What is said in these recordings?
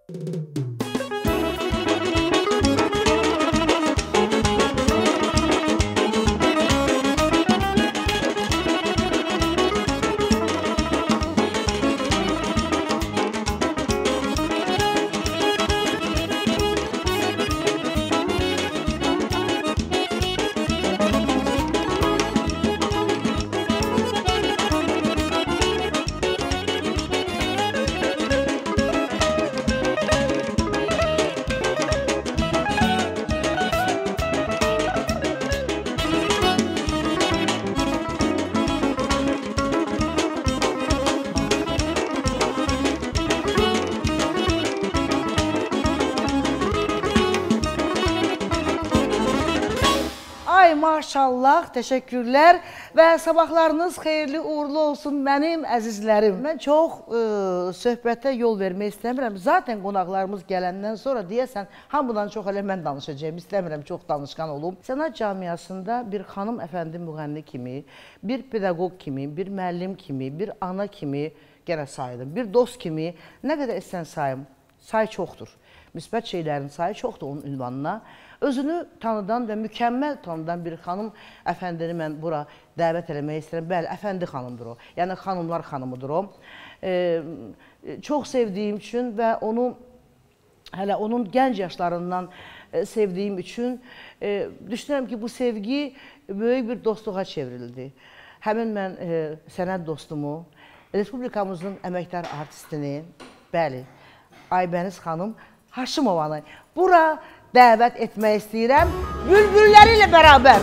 Maşallah, teşekkürler və sabahlarınız xeyirli, uğurlu olsun mənim əzizlərim. Mən çox söhbətə yol vermək istəmirəm. Zaten qonaqlarımız gələndən sonra deyəsən, hamıdan çox elə mən danışacağım, istəmirəm çox danışqan olum. Sənət camiasında bir xanım əfəndi müğənni kimi, bir pedaqoq kimi, bir müəllim kimi, bir ana kimi gənə saydım, bir dost kimi nə qədər istən sayım, say çoxdur. Müsbət şeylərin sayı çoxdur onun ünvanına. Özünü tanıdan və mükəmməl tanıdan bir xanım əfəndini mən bura dəvət eləmək istəyirəm. Bəli, əfəndi xanımdır o. Yəni xanımlar xanımıdır o. Çox sevdiyim üçün və onu hələ onun gənc yaşlarından sevdiyim üçün düşünürəm ki, bu sevgi böyük bir dostluğa çevrildi. Həmin mən sənət dostumu, Respublikamızın əməkdar artistini, bəli, Aybəniz xanım Haşimovanı bura dəvət etmək istəyirəm, bülbülləri ilə bərabər.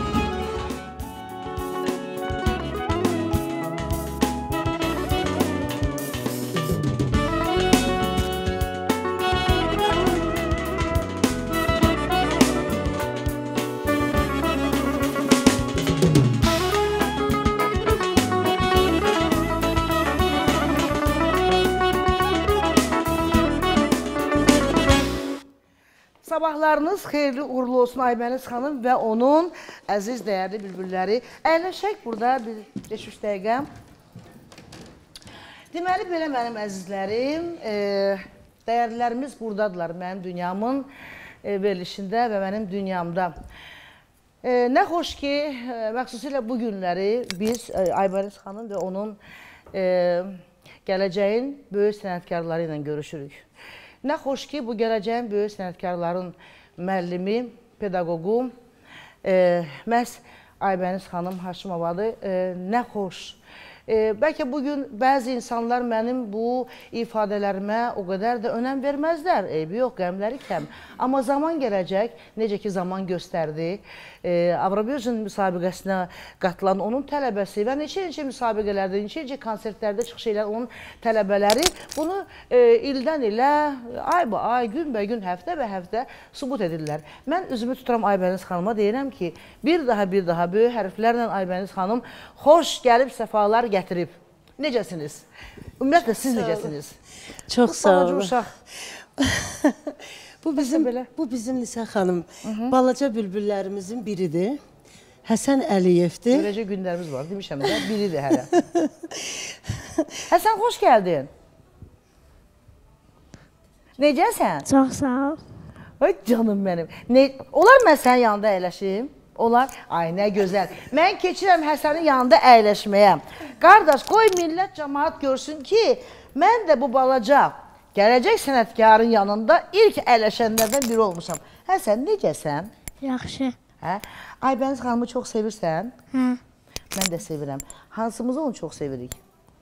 Sabahlarınız xeyirli, uğurlu olsun Aybəniz xanım və onun əziz, dəyərli bülbülləri. Əyləşək burada bir 5-3 dəqiqə. Deməli, belə mənim əzizlərim, dəyərlilərimiz buradadılar mənim dünyamın verilişində və mənim dünyamda. Nə xoş ki, məxsusilə bu günləri biz Aybəniz xanım və onun gələcəyin böyük sənətkarları ilə görüşürük. Nə xoş ki, bu gələcəyin böyük sənətkarların müəllimi, pedaqoqu, məhz Aybəniz xanım Haşimovadır. Nə xoş. Bəlkə bugün bəzi insanlar mənim bu ifadələrimə o qədər də önəm verməzlər. Eybi yox, qəmləri kəm. Amma zaman gələcək, necə ki zaman göstərdi, Avrovision müsabiqəsinə qatılan onun tələbəsi və neçə müsabiqələrdə, neçə konsertlərdə çıxış edən onun tələbələri bunu ildən ilə, ay, gün həftə və həftə sübut edirlər. Mən üzümü tuturam Aybəniz xanıma, deyirəm ki, bir daha böyük hərflərlə Aybəniz xanım xoş gəlib, səfalar gətirib. Necəsiniz? Ümumiyyətlə, siz necəsiniz? Çox sağ olun. Uşaq. Bu bizim Nisə xanım, balaca bülbüllərimizin biridir. Həsən Əliyevdir. Görəcək günlərimiz var, demişəm də, biridir hələ. Həsən, xoş gəldin. Necəsən? Çox sağ ol. Ay canım mənim. Olar mən sənin yanında əyləşim? Olar. Ay, nə gözəl. Mən keçirəm Həsənin yanında əyləşməyə. Qardaş, qoy millət cəmaat görsün ki, mən də bu balaca gələcək sənətkarın yanında ilk əyləşənlərdən biri olmuşam. Həsən, necəsən? Yaxşı. Aybəniz xanımı çox sevirsən? Hə. Mən də sevirəm. Hansımızı onu çox sevirik?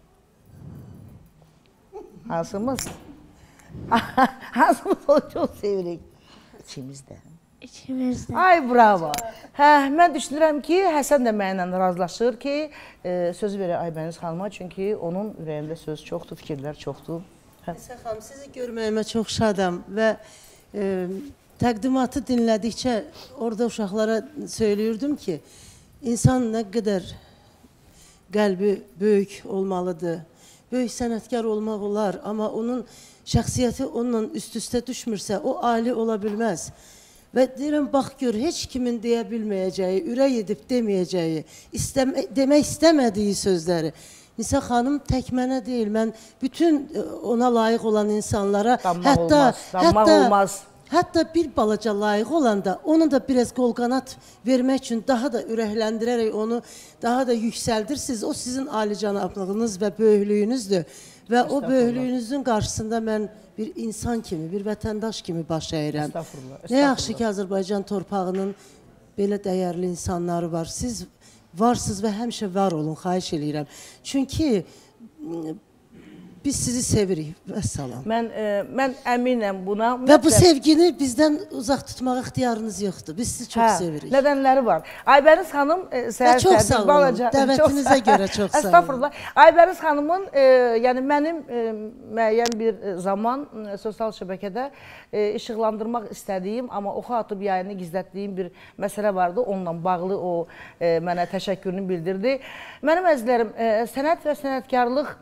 Hansımız? Hansımız onu çox sevirik? İçimizdə. İçimizdə. Ay, bravo. Mən düşünürəm ki, Həsən də mənimlə razılaşır ki, sözü verək Aybəniz xanıma, çünki onun ürəyində söz çoxdur, fikirlər çoxdur. Nisə xanım, sizi görməyimə çox şadam və təqdimatı dinlədikcə orada uşaqlara söylüyordum ki, insan nə qədər qəlbi böyük olmalıdır, böyük sənətkar olmaq olar, amma onun şəxsiyyəti onunla üst-üstə düşmürsə, o ali ola bilməz. Və deyirəm, bax gör, heç kimin deyə bilməyəcəyi, ürək edib deməyəcəyi, demək istəmədiyi sözləri Nisa xanım tək mənə deyil, mən bütün ona layiq olan insanlara, Danmaq olmaz. Hətta bir balaca layiq olanda onu da biraz qol-qanat vermək üçün daha da ürəkləndirərək onu daha da yüksəldirsiniz. O sizin alicənablığınız və böyüklüyünüzdür. Və o böyüklüyünüzün qarşısında mən bir insan kimi, bir vətəndaş kimi baş əyirəm. Nə yaxşı ki, Azərbaycan torpağının belə dəyərli insanları var. Siz varsınız və həmişə var olun, xahiş edirəm. Çünki biz sizi sevirik. Vəssalam. Mən əminəm buna. Və bu sevgini bizdən uzaq tutmaq ixtiyarınız yoxdur. Biz sizi çox sevirik. Nədənləri var. Aybəniz xanım çox sağ olun. Dəvətinizə görə çox sağ olun. Estağfurullah. Aybəniz xanımın, yəni mənim müəyyən bir zaman sosial şəbəkədə işıqlandırmaq istədiyim, amma oxu atıb yayını gizlətdiyim bir məsələ vardı. Onunla bağlı o mənə təşəkkürünü bildirdi. Mənim əzizlərim, sənət və sənətkarlıq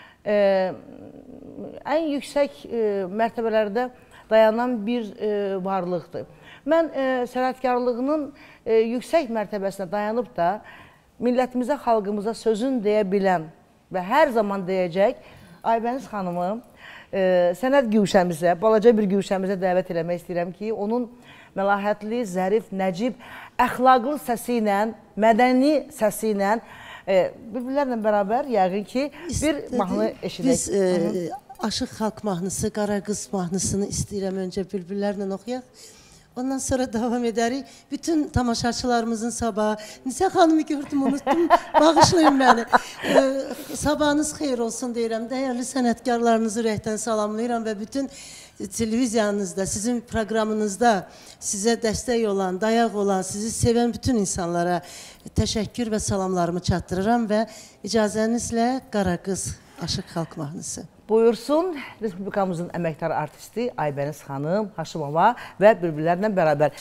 ən yüksək mərtəbələrdə dayanan bir varlıqdır. Mən sənətkarlığının yüksək mərtəbəsinə dayanıb da millətimizə, xalqımıza sözün deyə bilən və hər zaman deyəcək Aybəniz xanımı sənət güşəmizə, balaca bir güşəmizə dəvət eləmək istəyirəm ki, onun məlahətli, zərif, nəcib, əxlaqlı səsi ilə, mədəni səsi ilə bülbüllərlə bərabər yəqin ki, bir mahnı eşidək. Biz Aşıq Xalq mahnısı, Qara Qız mahnısını istəyirəm öncə bülbüllərlə oxuyaq. Ondan sonra davam edərik. Bütün tamaşaçılarımızın sabahı, Nisə xanımı gördüm, unuttum, bağışlayın məni. Sabahınız xeyir olsun deyirəm. Dəyərli sənətkarlarınızı ürəkdən salamlayıram və bütün televiziyanızda, sizin proqramınızda sizə dəstək olan, dayaq olan, sizi sevən bütün insanlara təşəkkür və salamlarımı çatdırıram və icazənizlə Qara Qız Aşıq Xalq mahnısı. Buyursun, Respublikamızın əməkdar artisti Aybəniz xanım, Haşimova və bülbüllərlə bərabər.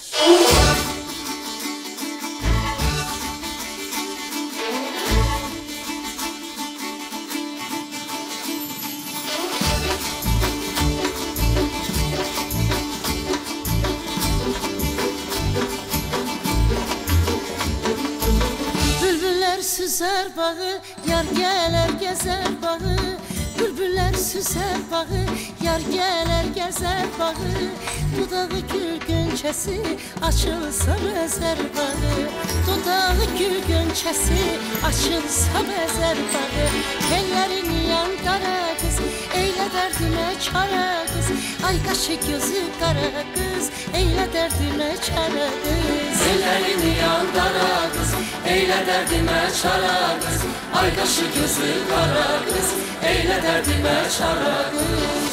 Bülbüllər süzər bağı, yar gələr gəzər bağı. Bülbüllər süzər bağı, yar gələr gəzər bağı. Dudağı gül gönçəsi, açılsa bəzər bağı. Dudağı gül gönçəsi, açılsa bəzər bağı. Tellərin yan qara qız, eylə dərdimə çara qız. Ay qaşı gözü qara qız, eylə dərdimə çara qız. Tellərin yan qara qız, eylə dərdimə çara qız. Ay qaşı gözü qara qız, eylə dərdimə çara qız.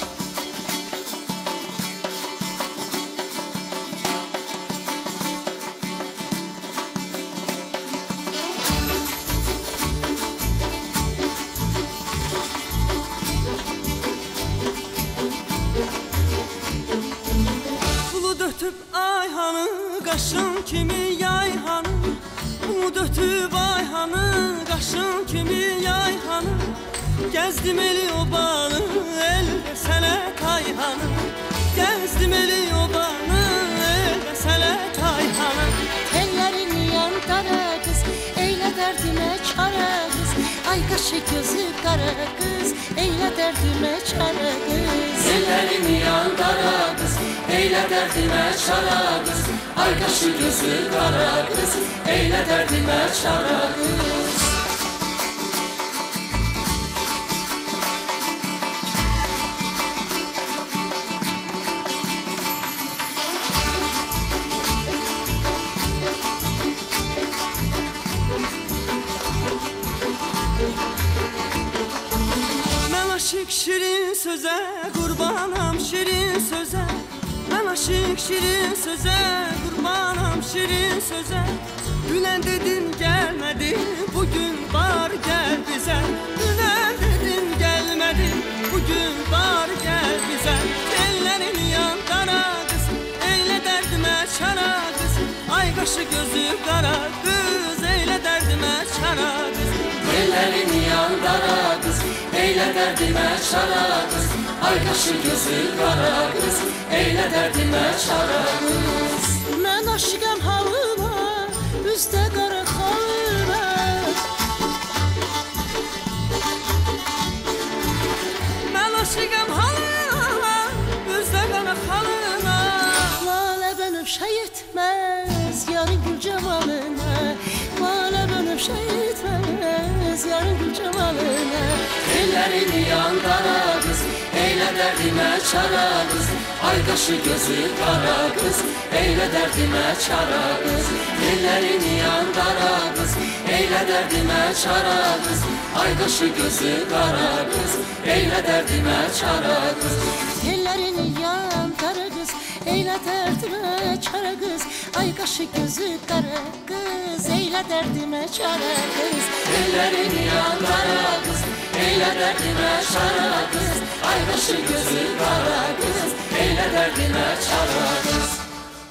Bulud ötüb ayhanı, qaşın kimi yayhanı. Bulud ötüb ayhanı, qaşın kimi yayhanı. Gəzdim eli obanı, elde sənə kayhanı. Gəzdim eli obanı, elde sənə kayhanı. Tellərin yan qara qız, eylə dərdimə çara qız. Ay qaşı gözü qara qız, eylə dərdimə çara qız. Tellərin yan qara qız, eylə dərdimə çara qız. Ay qaşı gözü qara qız, eylə dərdimə çara qız. Aşık şirin söze, qurbanam şirin söze. Mən aşık şirin söze, qurbanam şirin söze. Dünən dedin gəlmədi, bugün var gəl bizə. Dünən dedin gəlmədi, bugün var gəl bizə. Tellərin yan qara qız, eylə dərdimə çara qız. Ay qaşı gözü qara qız, eylə dərdimə çara qız. Tellərin yan qara qız, eylə dərdimə çara qız. Ay qaşı gözü qara qız, eylə dərdimə çara qız. Mən aşıqam halıma, üzdə qara xalıma. ellerin yandara kız, eyle derdime çara kız. Ay kaşı gözü kara kız, eyle derdime çara kız. Ellerin yandara kız, eyle derdime çara kız. Ay kaşı gözü kara kız, eyle derdime çara kız. Ellerini yan kara kız, eyle derdime çara kız. Ay kaşı gözü kara kız, eyle derdime çara kız. Ellerin yandara kız, eyle derdime çara kız. Ay kaşı gözü kara kız, eyle derdime çara kız.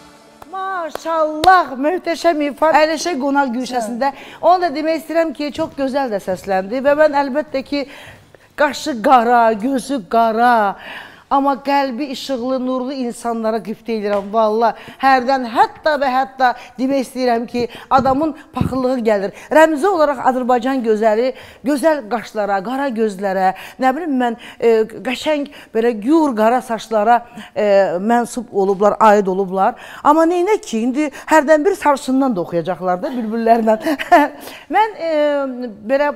Maşallah, möhtəşəm ifadə. Əyləşə qonaq güşəsində. Onu da demək istəyirəm ki, çox gözəl də səsləndi və mən əlbəttə ki, qaşı qara, gözü qara, amma qəlbi işıqlı, nurlu insanlara qift edirəm, valla. Hərdən, hətta və hətta demək istəyirəm ki, adamın paxıllığı gəlir. Rəmzi olaraq Azərbaycan gözəli, gözəl qaşlara, qara gözlərə, nə bilim mən, qəşəng, belə gur qara saçlara mənsub olublar, aid olublar. Amma neynə ki, indi hərdən bir sarışından da oxuyacaqlar da, bülbüllərlə. Mən belə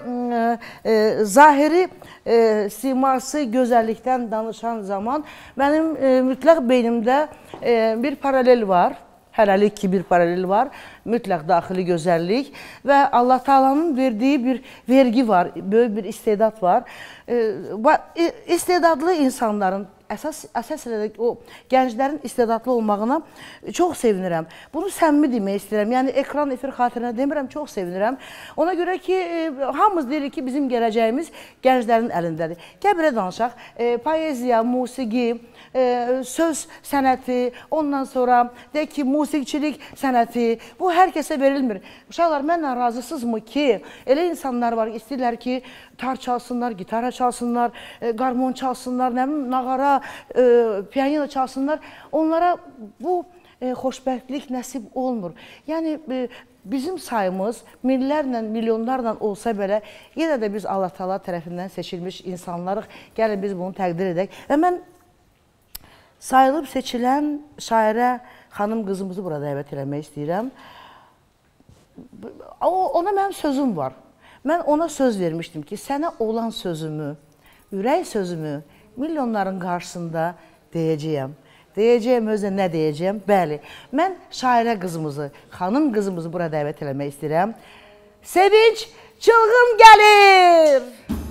zahiri siması gözəllikdən danışan zaman mənim mütləq beynimdə bir paralel var. Hələlik ki, bir paralel var. Mütləq daxili gözəllik və Allah Taala'nın verdiyi bir vergi var, böyük bir istedad var. İstedadlı insanların, əsaslə o gənclərin istedadlı olmağına çox sevinirəm. Bunu səmimi demək istəyirəm. Yəni, ekran efir xatirinə demirəm, çox sevinirəm. Ona görə ki, hamımız deyirik ki, bizim gələcəyimiz gənclərin əlindədir. Gəl belə danışaq, poeziya, musiqi, söz sənəti, ondan sonra deyək ki, musiqiçilik sənəti, bu hər kəsə verilmir. Uşaqlar, mənlə razısızmı ki, elə insanlar var, istəyirlər ki, tar çalsınlar, gitara çalsınlar, qarmon çalsınlar, nağara, piyanino çalsınlar. Onlara bu xoşbəxtlik nəsib olmur. Yəni, bizim sayımız minlərlə, milyonlarla olsa belə, yenə də biz Allah Taala tərəfindən seçilmiş insanlarıq. Gəlin biz bunu təqdir edək. Və mən sayılıb seçilən şairə xanım qızımızı burada dəvət eləmək istəyirəm. Ona mənim sözüm var. Mən ona söz vermişdim ki, sənə olan sözümü, ürək sözümü milyonların qarşısında deyəcəyəm. Deyəcəyəm, özə nə deyəcəyəm? Bəli, mən şairə qızımızı, xanım qızımızı bura dəvət eləmək istəyirəm. Sevinç çılğın gəlir!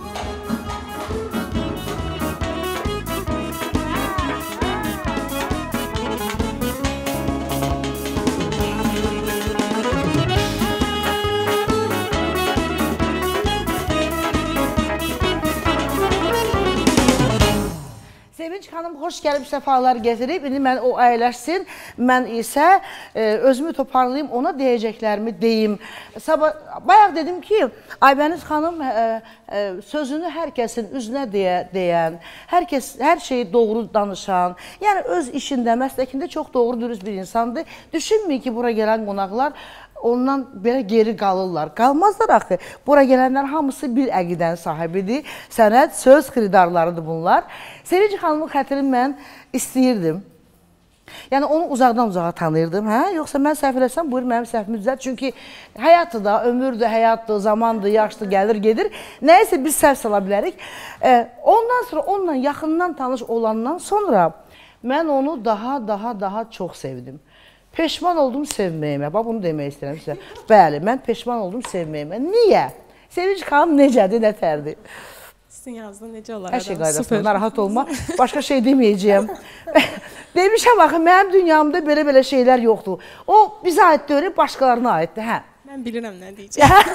Sevinç xanım xoş gəlib, səfalar gətirib. İndi mən o əyləşsin, mən isə özümü toparlayayım, ona deyəcəklərimi deyim. Bayaq dedim ki, Aybəniz xanım sözünü hər kəsin üzünə deyən, hər şeyi doğru danışan, yəni öz işində, məsləkində çox doğru, dürüst bir insandır. Düşünməyin ki, bura gələn qonaqlar ondan belə geri qalırlar. Qalmazlar axı. Bura gələnlər hamısı bir əqidən sahibidir. Sənət, söz xiridarlarıdır bunlar. Sevinç xanımın xətrini mən istəyirdim. Yəni, onu uzaqdan uzağa tanıyırdım. Yoxsa mən səhv eləsəm, buyur mənim səhvimi düzəlt. Çünki həyatdır da, ömürdür, həyatdır, zamandır, yaşdır, gəlir, gedir. Nəyəsə biz səhv sala bilərik. Ondan sonra, onunla yaxından tanış olandan sonra mən onu daha çox sevdim. Peşman oldum sevməyimə. Bax, bunu demək istəyirəm sizə. Bəli, mən peşman oldum sevməyimə. Niyə? Sevinç xanım necədir, nətərdir? Sizin yazda necə olar? Hər şey qaydasında, narahat olma. Başqa şey deməyəcəyəm. Demişəm, axı, mənim dünyamda belə şeylər yoxdur. O, bizə aid deyil, başqalarına aiddir. Mən bilirəm nə deyəcəm.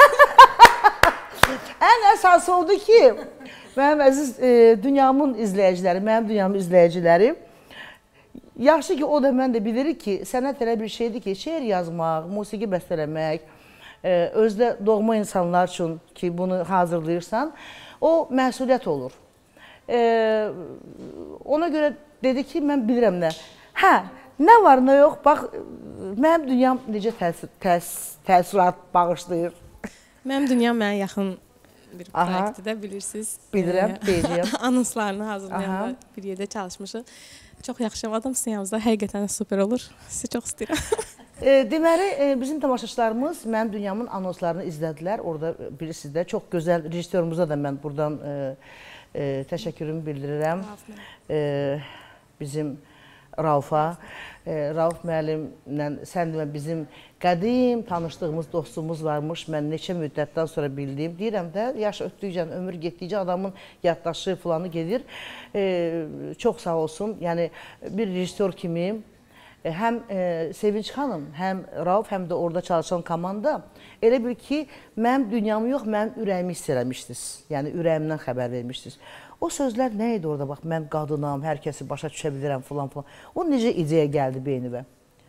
Ən əsası oldu ki, mənim əziz dünyamın izləyiciləri, mənim dünyamın izləyiciləri, yaxşı ki, o da mən də bilirik ki, sənət elə bir şeydir ki, şeir yazmaq, musiqi bəstələmək, özdə doğma insanlar üçün ki, bunu hazırlayırsan, o məsuliyyət olur. Ona görə dedi ki, mən bilirəm nə. Nə var, nə yox, bax, mənim dünyam necə təsirat bağışlayır. Mənim dünyam mənə yaxın bir proyektdə, bilirsiniz. Bilirəm, deyəcəyəm. Anonslarını hazırlayanlar bir yerdə çalışmışıq. Çox yaxşı adam sizin yanınızda, həqiqətən super olur. Sizi çox istəyirəm. Deməli, bizim tamaşaçılarımız mənim dünyamın anonslarını izlədilər. Orada bilirsiniz də, çox gözəl rejissorumuza da mən buradan təşəkkürümü bildirirəm bizim Raufa. Rauf müəllimlə sən demə bizim qədim tanışdığımız dostumuz varmış. Mən neçə müddətdən sonra bildiyim. Deyirəm də, yaş ötdükcə, ömür getdikcə adamın yaddaşı falanı gedir. Çox sağ olsun. Yəni bir rejissor kimi həm Sevinç xanım, həm Rauf, həm də orada çalışan komanda elə bil ki, mənim dünyamı yox, mənim ürəyimi hiss eləmişdiniz. Yəni ürəyimdən xəbər vermişdiniz. O sözlər nə idi orada? Bax, mən qadınam, hər kəsi başa düşə bilirəm filan filan. O necə ideya gəldi beynimə?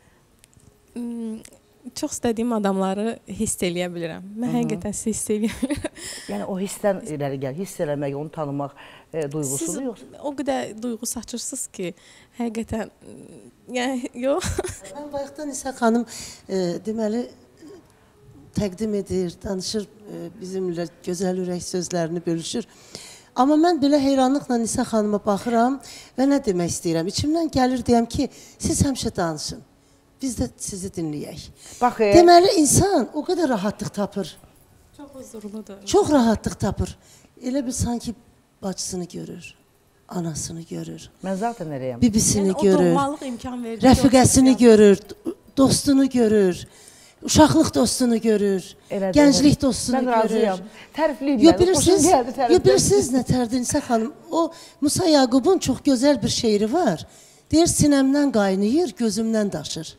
Çox istədiyim adamları hiss eləyə bilirəm. Mən həqiqətən hiss eləyə bilirəm. Yəni o hissdən irəli gəlir. Hiss eləmək, onu tanımaq duyğusudur yoxsa? O qədər duyğu saçırsınız ki, həqiqətən, yəni, yox. Mən bayaqdan Nisə xanım deməli təqdim edir, danışır, bizimlə gözəl ürək sözlərini bölüşür. Amma mən belə heyranlıqla Nisə xanıma baxıram və nə demək istəyirəm? İçimdən gəlir deyəm ki, siz həmişə danışın, biz də sizi dinləyək. Deməli, insan o qədər rahatlıq tapır. Çox huzurludur. Çox rahatlıq tapır. Elə bir sanki bacısını görür, anasını görür. Mən zaten nereyəm? Bibisini görür, o doğmalıq imkan verir. Rəfiqəsini görür, dostunu görür. Uşaqlıq dostunu görür, gənclik dostunu görür. Mən razıyam. Tərifliyim mən, xoşum gəldi tərifliyim. Bilirsiniz nə tərdir Nisə xanım? O Musa Yaqubun çox gözəl bir şeiri var. Deyir, sinəmdən qaynayır, gözümdən daşır.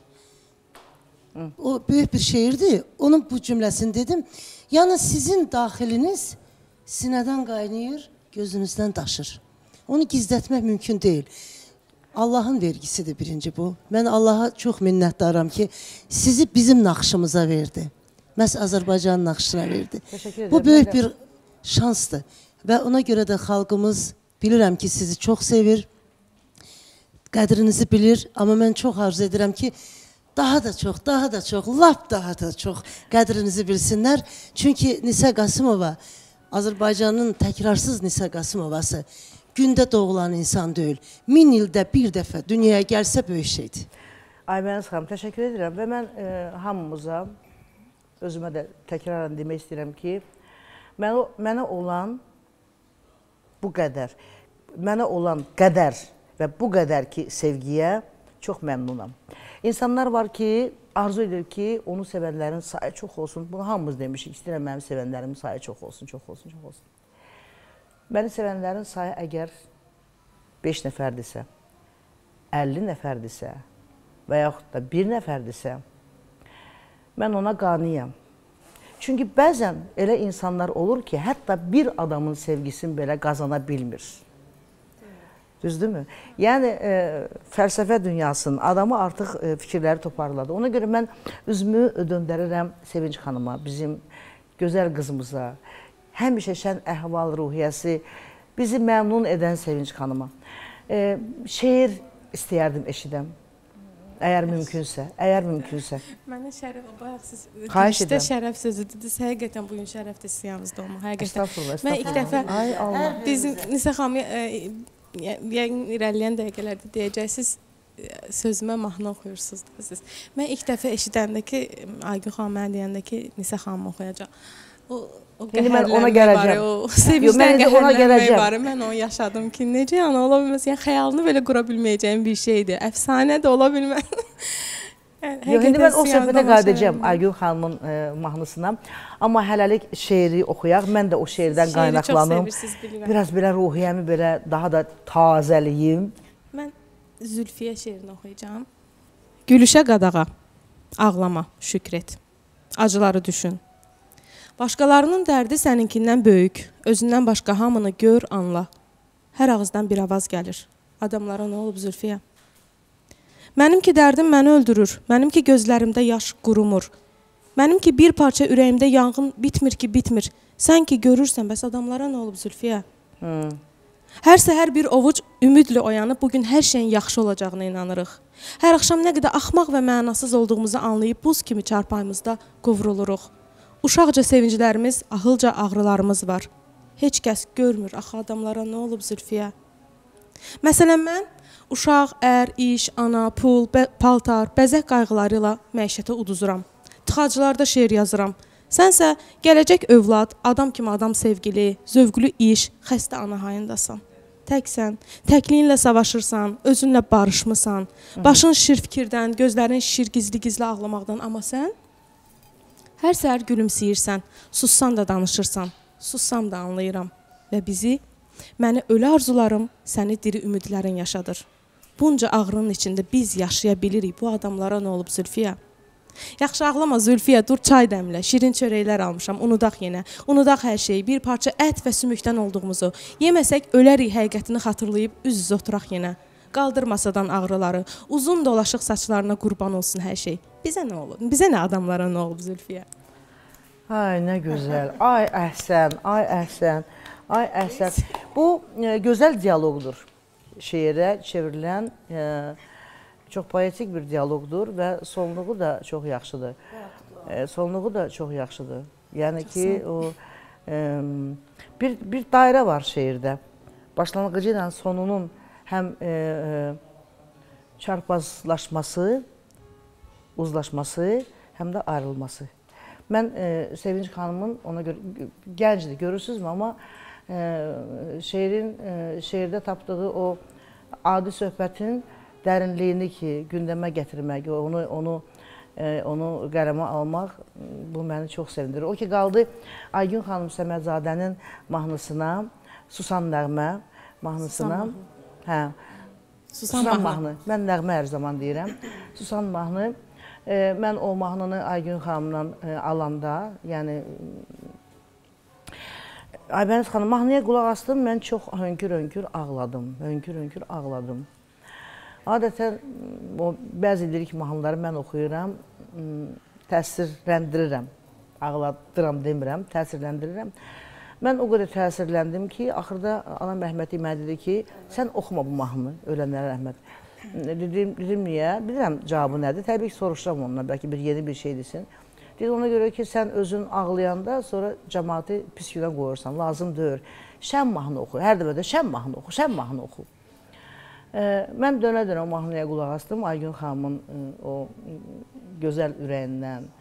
O böyük bir şeirdir. Onun bu cümləsini dedim. Yəni sizin daxiliniz sinədən qaynayır, gözünüzdən daşır. Onu gizlətmək mümkün deyil. Allahın vergisidir birinci bu. Mən Allaha çox minnətdaram ki, sizi bizim naxışımıza verdi. Məhz Azərbaycanın naxışına verdi. Bu böyük bir şansdır. Və ona görə də xalqımız bilirəm ki, sizi çox sevir, qədrinizi bilir. Amma mən çox arzu edirəm ki, daha da çox, lap daha da çox qədrinizi bilsinlər. Çünki Nisə Qasımova, Azərbaycanın təkrarsız Nisə Qasımovası, gündə doğulan insan deyil. 1000 ildə bir dəfə dünyaya gəlsə böyük şeydir. Aybəniz xanım, təşəkkür edirəm və mən hamımıza, özümə də təkrarən demək istəyirəm ki, mənə olan bu qədər, mənə olan qədər və bu qədər ki sevgiyə çox məmnunam. İnsanlar var ki, arzu edir ki, onu sevənlərin sayı çox olsun. Bunu hamımız demişik, istəyirəm mənim sevənlərimin sayı çox olsun, çox olsun, çox olsun. Məni sevənlərin sayı əgər 5 nəfərdirsə, 50 nəfərdirsə və yaxud da 1 nəfərdirsə, mən ona qaniyəm. Çünki bəzən elə insanlar olur ki, hətta bir adamın sevgisini belə qazana bilmir. Düzdürmü? Yəni, fəlsəfə dünyasının adamı artıq fikirləri toparladı. Ona görə mən üzümü döndərirəm Sevinç xanıma, bizim gözəl qızımıza, həmişə şən əhval ruhiyyəsi bizi məmnun edən Sevinç xanıma. Şeir istəyərdim eşidəm, əgər mümkünsə, Mənə şərəf, bayaq siz xahiş edirəm. Şərəf sözü dediniz, həqiqətən bugün şərəfdir siyamızda olmaq, həqiqətən. Estağfurullah, Mən ilk dəfə, ay Allah. bizim Nisə xanımı yəqin irəliləyən dəqiqələrdə deyəcəksiniz, sözümə mahnı oxuyursunuz da siz. Mən ilk dəfə eşidəndə ki, Aygün xanım mənə deyəndə ki, Nisə xanım oxuyacaq. O qəhərlənmək var, o sevincdən qəhərlənmək var. Mən onu yaşadım ki, necə yana ola bilməz, yəni xəyalını belə qura bilməyəcəyim bir şeydir. Əfsanə də ola bilməz. Yox, indi mən o söhbətə qayıdacağım Aygün xanımın mahnısına. Amma hələlik şeiri oxuyaq, mən də o şeirdən qaynaqlanım. Biraz belə ruhiyyəmi belə daha da tazəliyim. Mən Zülfiyə şeirini oxuyacağım. Gülüşə qadağa, ağlama, şükret, acıları düşün. Başqalarının dərdi səninkindən böyük, özündən başqa hamını gör, anla. Hər ağızdan bir avaz gəlir. Adamlara nə olub Zülfiyə? Mənim ki dərdim məni öldürür, mənim ki gözlərimdə yaş qurumur. Mənim ki bir parça ürəyimdə yanğın bitmir ki bitmir. Sən ki görürsən, bəs adamlara nə olub Zülfiyə? Hər səhər bir ovuc ümidlə oyanıb, bugün hər şeyin yaxşı olacağına inanırıq. Hər axşam nə qədər axmaq və mənasız olduğumuzu anlayıb, buz kimi çarpayımızda qovruluruq. Uşaqca sevinclərimiz, ahılca ağrılarımız var. Heç kəs görmür, axı adamlara nə olub Zülfiyə? Məsələn, mən uşaq, ər, iş, ana, pul, paltar, bəzək qayğıları ilə məişətə uduzuram. Tıxaclarda şeir yazıram. Sənsə gələcək övlad, adam kimi adam sevgili, zövqlü iş, xəstə ana hayındasan. Təksən, təkliğinlə savaşırsan, özünlə barışmısan, başın şir fikirdən, gözlərin şir gizli-gizli ağlamaqdan, amma sən hər səhər gülümsəyirsən, sussan da danışırsan, sussam da anlayıram və məni ölü arzularım, səni diri ümidlərin yaşadır. Bunca ağrının içində biz yaşaya bilirik, bu adamlara nə olub Zülfiyə? Yaxşı ağlama Zülfiyə, dur çay dəmlə, şirin çörəklər almışam, unudaq yenə, unudaq hər şeyi, bir parça ət və sümükdən olduğumuzu, yeməsək ölərik həqiqətini xatırlayıb üz-üz oturaq yenə. Qaldır masadan ağrıları, uzun dolaşıq saçlarına qurban olsun hər şey. Bizə nə olub? Bizə nə adamlara nə olub Zülfiyə? Ay nə gözəl, ay əhsən, ay əhsən, ay əhsən. Bu gözəl diyaloqdur. Şeirə çevrilən çox poetik bir diyaloqdur və sonluğu da çox yaxşıdır. Sonluğu da çox yaxşıdır. Yəni ki, o bir dairə var şeirdə. Başlanğıcı ilə sonunun həm çarpazlaşması, uzlaşması, həm də ayrılması. Mən Sevinç xanımın, ona görə gəncdir, görürsünüzmü, amma şeirdə tapdığı o adi söhbətin dərinliyini ki, gündəmə gətirmək, onu qələmə almaq, bu məni çox sevindirir. O ki, qaldı Aygün xanım Səmədzadənin mahnısına, Susan nəğmə mahnısına. Susan mahnı. Mən nəğmə hər zaman deyirəm. Susan mahnı. Mən o mahnını Aygün xanımdan alanda, yəni Aybəniz xanım, mahnıya qulaq astım, mən çox hönkür-hönkür ağladım, hönkür-hönkür ağladım. Adətən, bəzi lirik mahnıları mən oxuyuram, təsirləndirirəm, ağladıram demirəm, təsirləndirirəm. Mən o qədər təsirləndim ki, axırda anam rəhməti mənə dedi ki, sən oxuma bu mahnını, ölənlərə rəhmət. Dedim niyə? Bilirəm cavabı nədir? Təbii ki, soruşuram ondan, bəlkə yeni bir şey desin. Dedi, ona görə ki, sən özün ağlayanda, sonra cəmaatı pis günə qoyursan, lazım deyir. Şən mahnı oxu, hər dəfə də şən mahnı oxu, şən mahnı oxu. Mən dönə-dönə o mahnıya qulaq astım, Aygün xanımın o gözəl ürəyindən,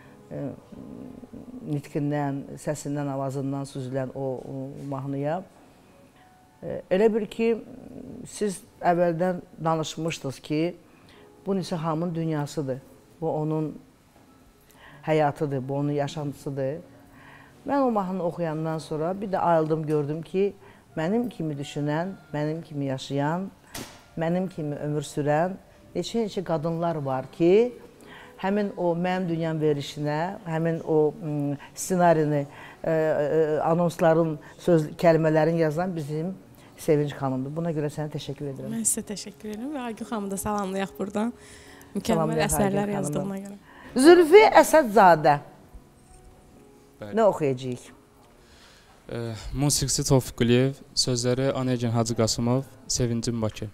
nitqindən, səsindən, avazından süzülən o mahnıya. Elə bir ki, siz əvvəldən danışmışdınız ki, bu Nisə xanımın dünyasıdır, bu onun həyatıdır, bu onun yaşantısıdır. Mən o mahnını oxuyandan sonra bir də ayıldım, gördüm ki, mənim kimi düşünən, mənim kimi yaşayan, mənim kimi ömür sürən neçə qadınlar var ki, həmin o Mənim Dünyam verilişinə, həmin o ssenarini, anonsların, kəlmələrini yazan bizim Sevinç xanımdır. Buna görə sənə təşəkkür edirəm. Mən sizə təşəkkür edirəm və Aygün xanımı da salamlayaq buradan. Mükəmməl əsərlər yazdığına görə. Zülfi Əsədzadə. Nə oxuyacağıq? Musiqisi Tofiq Quliyev, sözləri Anegin Hacı Qasımov, Sevincim Bakı.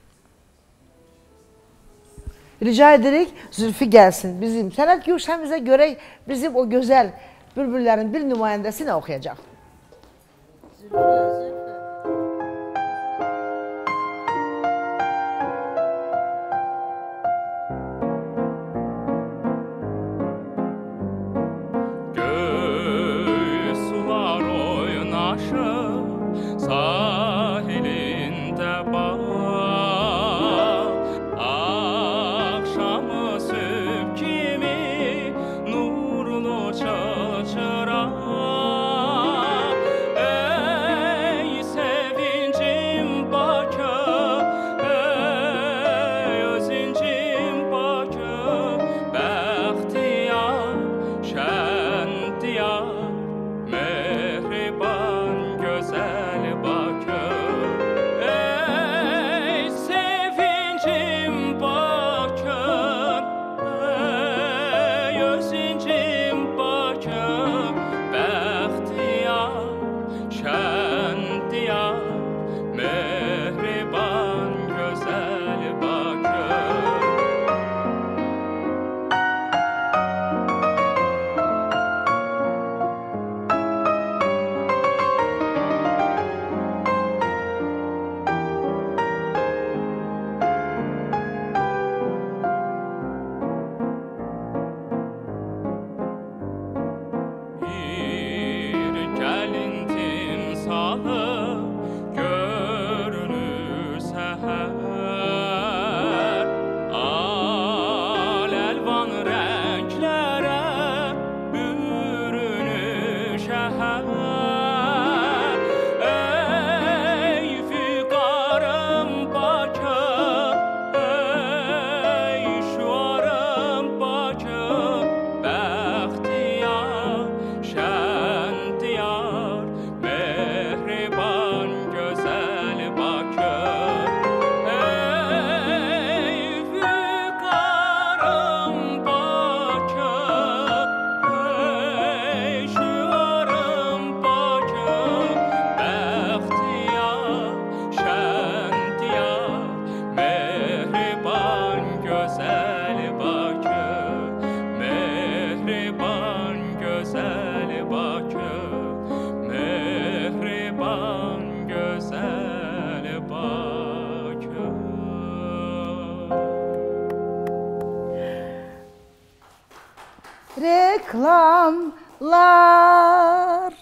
Rica edirik, Zülfi gəlsin bizim. Sənət Gülşənimizə görək bizim o gözəl bülbüllərin bir nümayəndəsi nə oxuyacaq? Zülfi. Çılçıra reklamlar.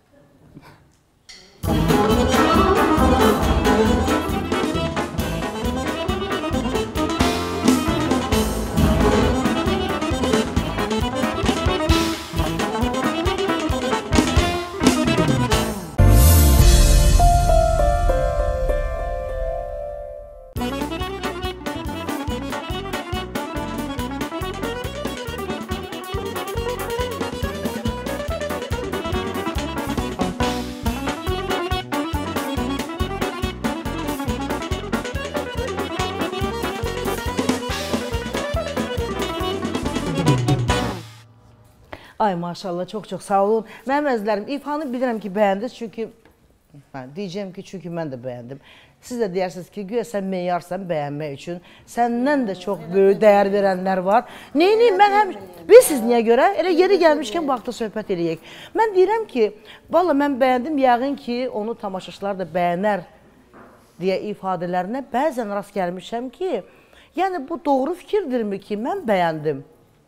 Ay maşallah çok sağ olun. Mənim əzizlərim, ifanı bilirəm ki, bəyəndiniz çünki deyəcəm ki, çünki mən də bəyəndim. Siz də deyirsiniz ki, güya sən meyarsan bəyənmək üçün. Səndən də çox böyük dəyər verənlər var. Neyini mən həm bilirsiniz niyə görə? Elə yeri gəlmişkən vaxtda söhbət eləyək. Mən deyirəm ki, valla mən bəyəndim, yəqin ki, onu tamaşaçılar da bəyənər deyə ifadələrinə bəzən rast gəlmişəm ki, yəni bu doğru fikirdirmi ki, mən bəyəndim.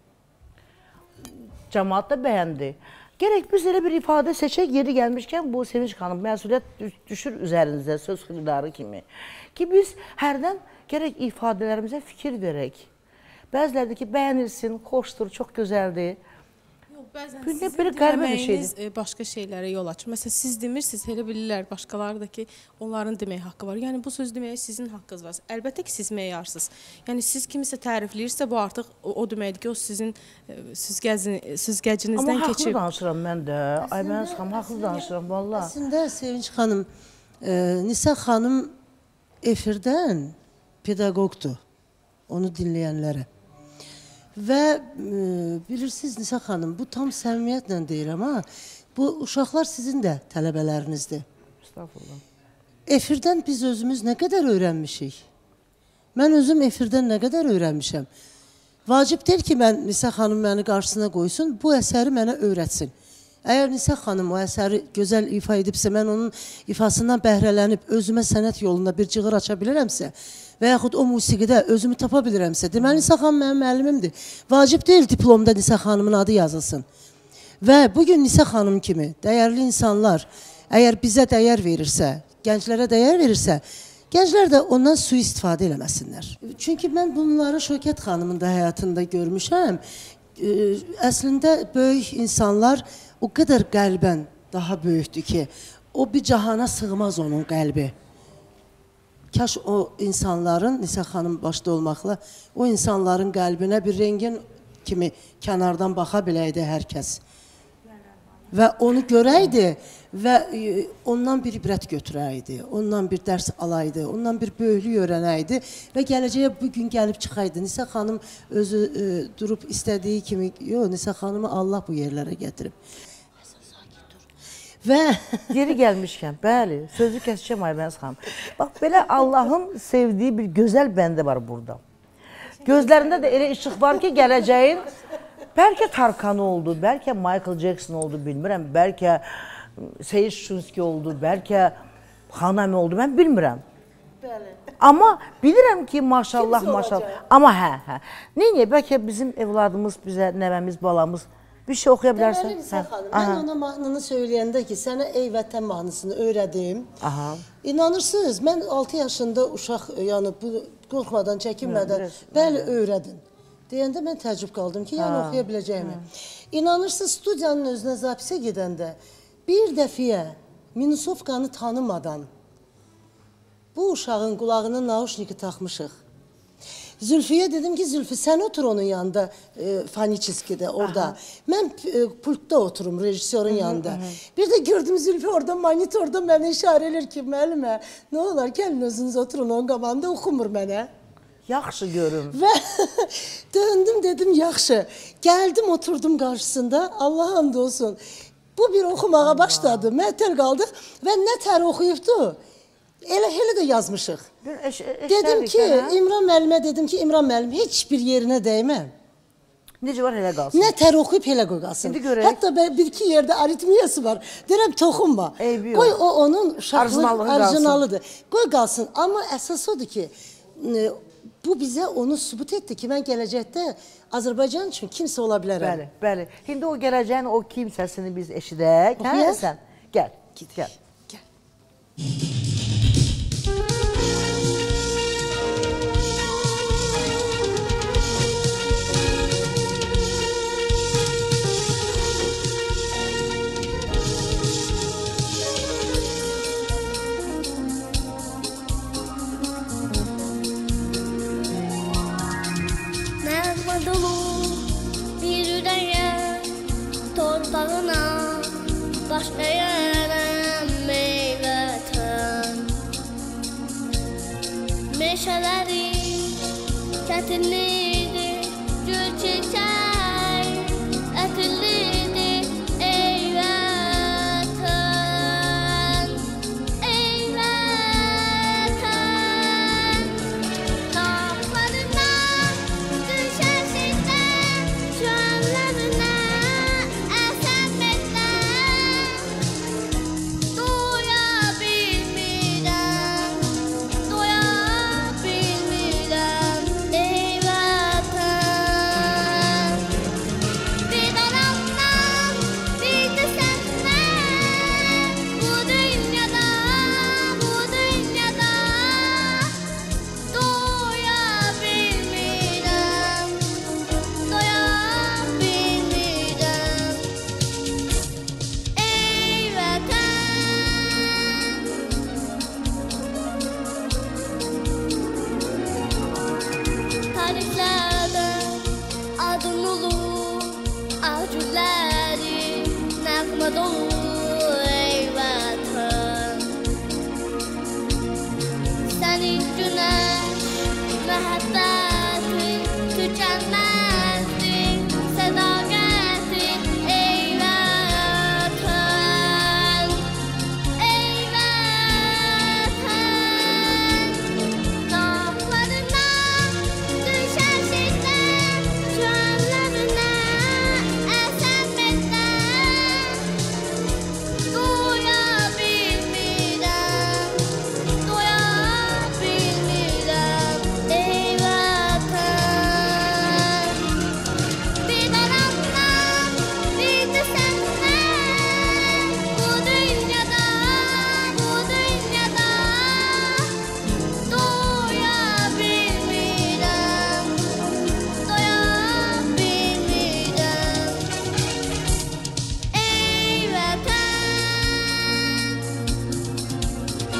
Cəmaat da bəyəndi. Gərək biz elə bir ifadə seçək, yeri gəlmişkən bu Sevinç xanım məsuliyyət düşür üzərinizə söz xilidarı kimi. Ki biz hərdən gərək ifadələrimizə fikir verək. Bəzilərdir ki, bəyənilsin, xoşdur, çox gözəldir. Bəzən Böyle sizin qəribə bir deməyiniz başqa şeylərə yol açır. Məsələn, siz demirsiniz, elə bilirlər başqaları da ki, onların demək haqqı var. Yəni, bu söz deməyə sizin haqqınız var. Əlbəttə ki, siz meyarsınız. Yəni, siz kimisə tərifləyirsə, bu artıq o deməkdir ki, o sizin süzgəcinizdən Amma haqlı keçib. danışıram mən də. Ay, mən sıxam, haqlı danışıram, valla. Əslində, Sevinç xanım, Nisa xanım efirdən pedaqoqdur, onu dinləyənlərə. Və bilirsiniz Nisa xanım, bu tam səmimiyyətlə deyirəm, ha? Bu uşaqlar sizin də tələbələrinizdir. Estağfurullah. Efirdən biz özümüz nə qədər öyrənmişik? Mən özüm efirdən nə qədər öyrənmişəm? Vacib deyil ki, Nisa xanım məni qarşısına qoysun, bu əsəri mənə öyrətsin. Əgər Nisa xanım o əsəri gözəl ifa edibsə, mən onun ifasından bəhrələnib özümə sənət yolunda bir cığır aça bilirəmsə və yaxud o musiqidə özümü tapa bilirəmsə, deməli Nisa xanım mənim müəllimimdir. Vacib deyil diplomda Nisa xanımın adı yazılsın. Və bugün Nisa xanım kimi dəyərli insanlar əgər bizə dəyər verirsə, gənclərə dəyər verirsə, gənclər də ondan sui-istifadə eləməsinlər. Çünki mən bunları Şökət xanımın da həyatında görmüşəm. Əslində böyük insanlar o qədər qəlbən daha böyükdür ki, o bir cahana sığmaz onun qəlbi. Kaş o insanların, Nisa xanım başda olmaqla, o insanların qəlbinə bir rengin kimi kənardan baxa biləydi hər kəs. Və onu görəydi və ondan bir ibrət götürəydi, ondan bir dərs alaydı, ondan bir böyüklük öyrənəydi və gələcəyə bugün gəlib çıxaydı. Nisa xanım özü durub istədiyi kimi, yox, Nisa xanımı Allah bu yerlərə gətirib. Və yeri gəlmişkən, bəli, sözü kəsəcəm Aybəniz xanım. Bax, belə Allahın sevdiyi bir gözəl bəndə var burada. Gözlərində də elə işıq var ki, gələcəyin bəlkə Tarkanı oldu, bəlkə Michael Jackson oldu, bilmirəm, bəlkə Seyit Şunski oldu, bəlkə Xanami oldu, mən bilmirəm. Bəli. Amma bilirəm ki, maşallah, maşallah. Amma hə. Neyini, bəlkə bizim evladımız, bizə nəvəmiz, balamız bir şey oxuya bilərsən? Deməli Nisa xanım, mən ona mahnını söyləyəndə ki, sənə Ey Vətən mahnısını öyrədim. İnanırsınız, mən 6 yaşında uşaq, yəni qorxmadan, çəkinmədən, bəli, öyrədin. Deyəndə mən təəccüb qaldım ki, yəni oxuya biləcəyimi. İnanırsınız, studiyanın özünə zapisə gedəndə bir dəfiyə Minusovkanı tanımadan bu uşağın qulağına nauşniki taxmışıq. Zülfüyə dedim ki, Zülfü, sən otur onun yanında, faniçiskidə, orada. Mən pultda oturum, rejissorun yanında. Bir də gördüm Zülfü orada, monitorda mənə işarə edir ki, müəllimə, nə olar, gəlin özünüz oturun, onun qabağında oxumur mənə. Yaxşı görüm. Və döndüm, dedim, yaxşı. Gəldim, oturdum qarşısında, Allah hamd olsun. Bu bir oxumağa başladı, məhtəl qaldıq və nə tər oxuyubdu? Elə də yazmışıq. Dedim ki, İmran müəllimə dedim ki, İmran müəllim heç bir yerinə dəymə. Necə var, elə qalsın. Nə tər oxuyub, elə qoy qalsın. Hətta bir-iki yerdə aritmiyası var. Deyirəm, toxunma. Qoy o onun uşaqlıq orijinalıdır. Qoy qalsın. Amma əsas odur ki, bu bizə onu sübut etdi ki, mən gələcəkdə Azərbaycan üçün kimsə ola bilərəm. Bəli, bəli. İndi o gələcəyin o kimsəsini biz eşidək. Hə, Oxuyaq. Həsən? Gəl, gəl. Nəğmə dolu bir ürəyə, torpağına baş əyərəm meyvətən. Meşələri kətinlidir, gül çiçək ətirlidir, ey vətən, ey vətən. Dağlarından düşərsən, çöllərinə əsən məndən. Doya bilmirəm, doya bilmirəm, ey vətən. Bir anamdan, bir də səndən, bu dünyada, bu dünyada doya bilmirəm, doya bilmirəm, ey vətən. Tarixlərdə adın olur, acıları nəğmə dolu, ey vətən. Sənin günəş məhəbbətin tükənməzdir, sədaqətin, ey vətən, ey vətən. Dağlarından düşərsən, çöllərinə əsən məndən. Doya bilmirəm, doya bilmirəm, ey vətən. Bir anamdan, bir də səndən, bu dünyada, bu dünyada doya bilmirəm, doya bilmirəm, ey vətən.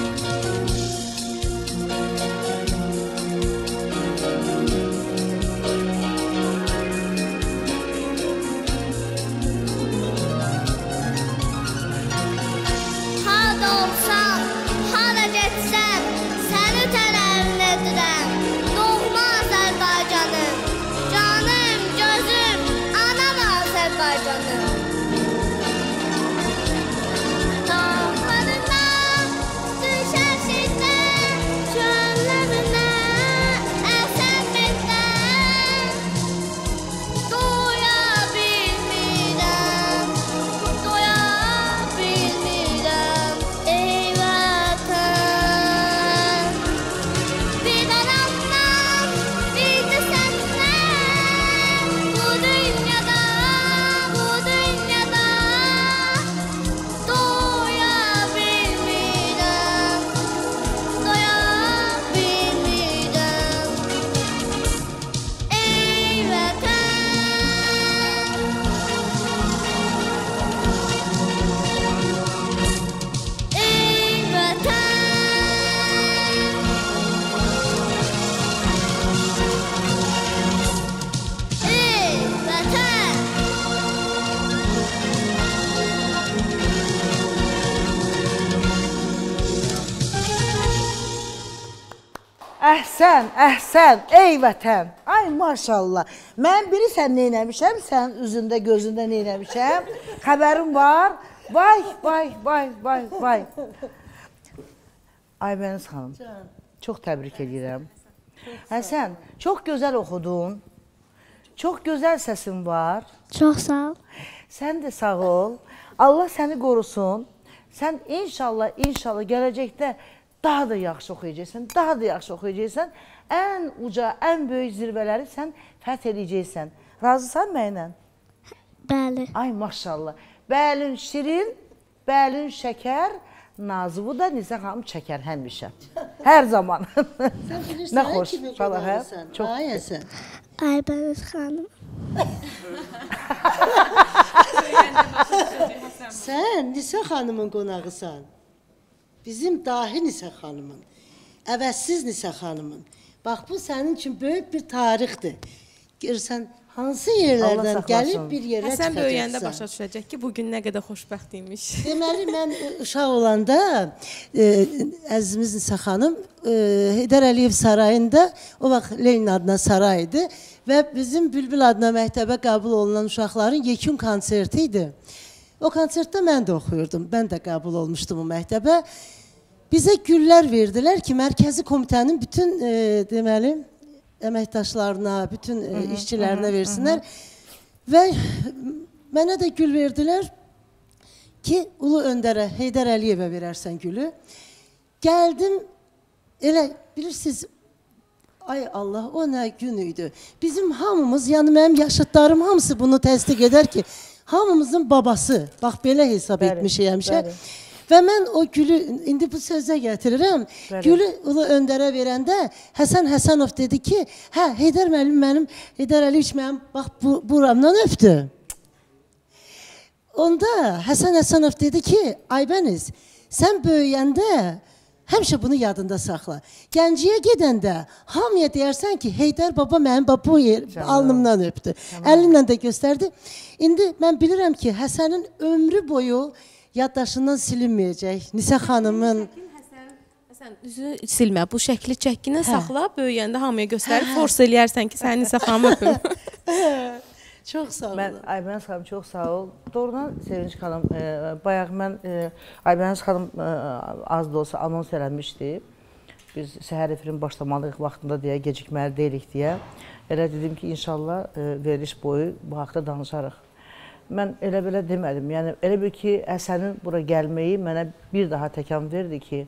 Harda olsam, hara getsəm, səni tələb edirəm. Doğma Azərbaycanım, canım, gözüm, anam Azərbaycanım. Dağlarından düşərsən, çöllərinə əsən məndən. Doya bilmirəm, doya bilmirəm, ey vətən. Bir anamdan, bir də səndən, bu dünyada, bu dünyada doya bilmirəm, doya bilmirəm, ey vətən. Ey vətən, ey vətən. Əhsən, əhsən, ey vətən. Ay maşallah. Mən bilirsən neynəmişəm, sən üzündə, gözündə neynəmişəm. Xəbərim var. Vay, vay, vay, vay, vay. Aybəniz xanım, çox təbrik edirəm. Həsən, çox gözəl oxudun. Çox gözəl səsin var. Çox sağ ol. Sən də sağ ol. Allah səni qorusun. Sən inşallah gələcəkdə daha da yaxşı oxuyacaqsan, daha da yaxşı oxuyacaqsan ən uca, ən böyük zirvələri sən fəth edəcəksən. Razısan mənlə? Bəli. Ay maşallah. Bəlin şirin, bəlin şəkər, Nazıvı da Nisə xanım çəkər həmişə. Hər zaman. Sən bilirsən, Nə xoş. kimi Çox. qonağısan? Ayəsən. Aybəniz xanım. Sən Nisə xanımın qonağısan. Bizim dahi Nisə xanımın. Əvəzsiz Nisə xanımın. Bax, bu sənin üçün böyük bir tarixdir. Görürsən, hansı yerlərdən gəlib bir yerə çıxacaqsan. Həsən böyüyəndə başa düşəcək ki, bugün nə qədər xoşbəxt imiş. Deməli, mən uşaq olanda əzizimiz Nisə xanım Heydər Əliyev sarayında, o vaxt Lenin adına saray idi və bizim Bülbül adına məktəbə qəbul olunan uşaqların yekun konserti idi. O konsertdə mən də oxuyurdum, mən də qəbul olmuşdum o məktəbə. Bizə güllər verdilər ki, mərkəzi komitənin bütün deməli, əməkdaşlarına, bütün işçilərinə versinlər. Və mənə də gül verdilər ki, Ulu Öndərə, Heydər Əliyevə verərsən gülü. Gəldim, elə bilirsiniz, ay Allah, o nə gün idi. Bizim hamımız, yəni mənim yaşıtlarım hamısı bunu təsdiq edər ki, hamımızın babası, bax belə hesab etmişik həmişə. Və mən o gülü, indi bu sözə gətirirəm, gülü Ulu Öndərə verəndə Həsən Həsənov dedi ki, hə, Heydər müəllim mənim, Heydər Əliyev mənim, bax, buramdan öpdü. Onda Həsən Həsənov dedi ki, Aybəniz, sən böyüyəndə həmişə bunu yadında saxla. Gənciyə gedəndə hamıya deyərsən ki, Heydər baba mənim bu alnımdan öpdü. Əlimlə də göstərdi. İndi mən bilirəm ki, Həsənin ömrü boyu yaddaşından silinməyəcək. Nisə xanımın... Həsən, üzünü silmə, bu şəkli çəkkinə saxla, böyüyəndə hamıya göstərib, force eləyərsən ki, səni Nisə xanım öpüm. Çox sağ olun. Aybəniz xanım, çox sağ ol. Doğrudan Sevinç xanım, bayaq mən Aybəniz xanım az da olsa anons eləmişdi. Biz səhər efirin başlamalıyıq vaxtında deyə, gecikməli deyilik deyə. Elə dedim ki, inşallah veriliş boyu bu haqda danışarıq. Mən elə-belə demədim. Yəni, elə bir ki, Həsənin bura gəlməyi mənə bir daha təkan verdi ki,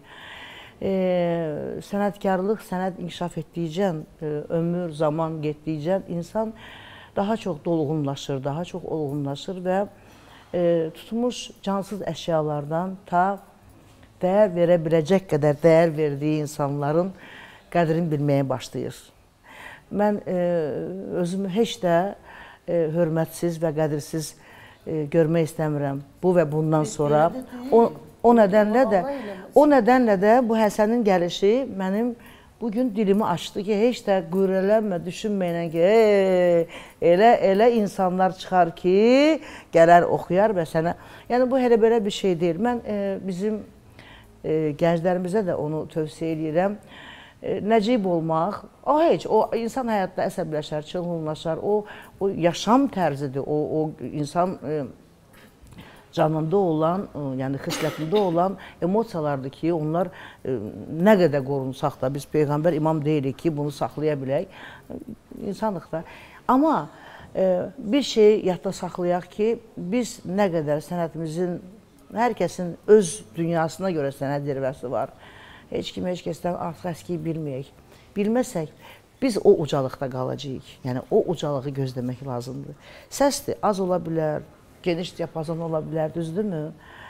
sənətkarlıq, sənət inkişaf etdikcən, ömür, zaman getdikcən insan daha çox dolğunlaşır, daha çox olğunlaşır və tutmuş cansız əşyalardan ta dəyər verə biləcək qədər dəyər verdiyi insanların qədrini bilməyə başlayır. Mən özümü heç də hörmətsiz və qədirsiz görmək istəmirəm. Bu və bundan sonra o nədənlə də bu Həsənin gəlişi mənim bugün dilimi açdı ki, heç də qürrələnmə, düşünməyən ki, elə insanlar çıxar ki, gələr oxuyar və sənə. Yəni, bu elə-belə bir şey deyil. Mən bizim gənclərimizə də onu tövsiyə edirəm. Nəcib olmaq, o insan həyatda əsəbləşər, çılğınlaşar, o yaşam tərzidir, o insan canında olan, yəni xislətində olan emosiyalardır ki, onlar nə qədər qorunsaq da, biz Peyğəmbər imam deyilik ki, bunu saxlaya bilək, insanlıq da. Amma bir şey yadda saxlayaq ki, biz nə qədər sənətimizin, hər kəsin öz dünyasına görə sənət zirvəsi var. Heç kim, heç kəsdən artıq əskiyi bilməyək. Bilməsək, biz o ucalıqda qalacağıq. Yəni, o ucalığı gözləmək lazımdır. Səsdir, az ola bilər, geniş diapazon ola bilər, düzdürmü?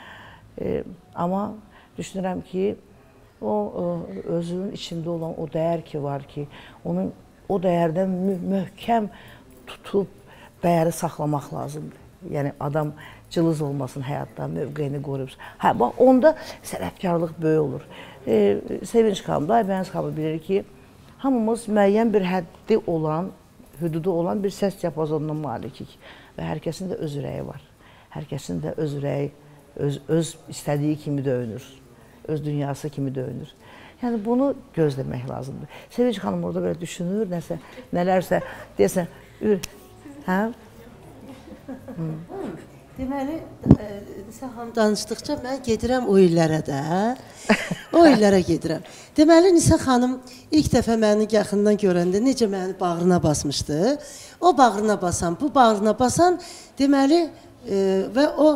Amma düşünürəm ki, o özünün içində olan o dəyər ki var ki, o dəyərdən möhkəm tutub dəyəri saxlamaq lazımdır. Yəni, adam cılız olmasın həyatda, mövqeyini qoruyub. Hə, bax, onda sənətkarlıq böyük olur. Sevinç xanım da, Aybəniz xanım bilir ki, hamımız müəyyən bir həddi olan, hüdudu olan bir səs diapazonuna malikik. Və hər kəsin də öz ürəyi var. Hər kəsin də öz ürəyi, öz istədiyi kimi döyünür. Öz dünyası kimi döyünür. Yəni, bunu gözləmək lazımdır. Sevinç xanım orada belə düşünür, nələrsə, deyəsən, hə? Deməli, sən hamı danışdıqca mən gedirəm o illərə də, o illərə gedirəm. Deməli, Nisə xanım ilk dəfə məni yaxından görəndə necə məni bağrına basmışdı. O bağrına basan, bu bağrına basan, deməli, və o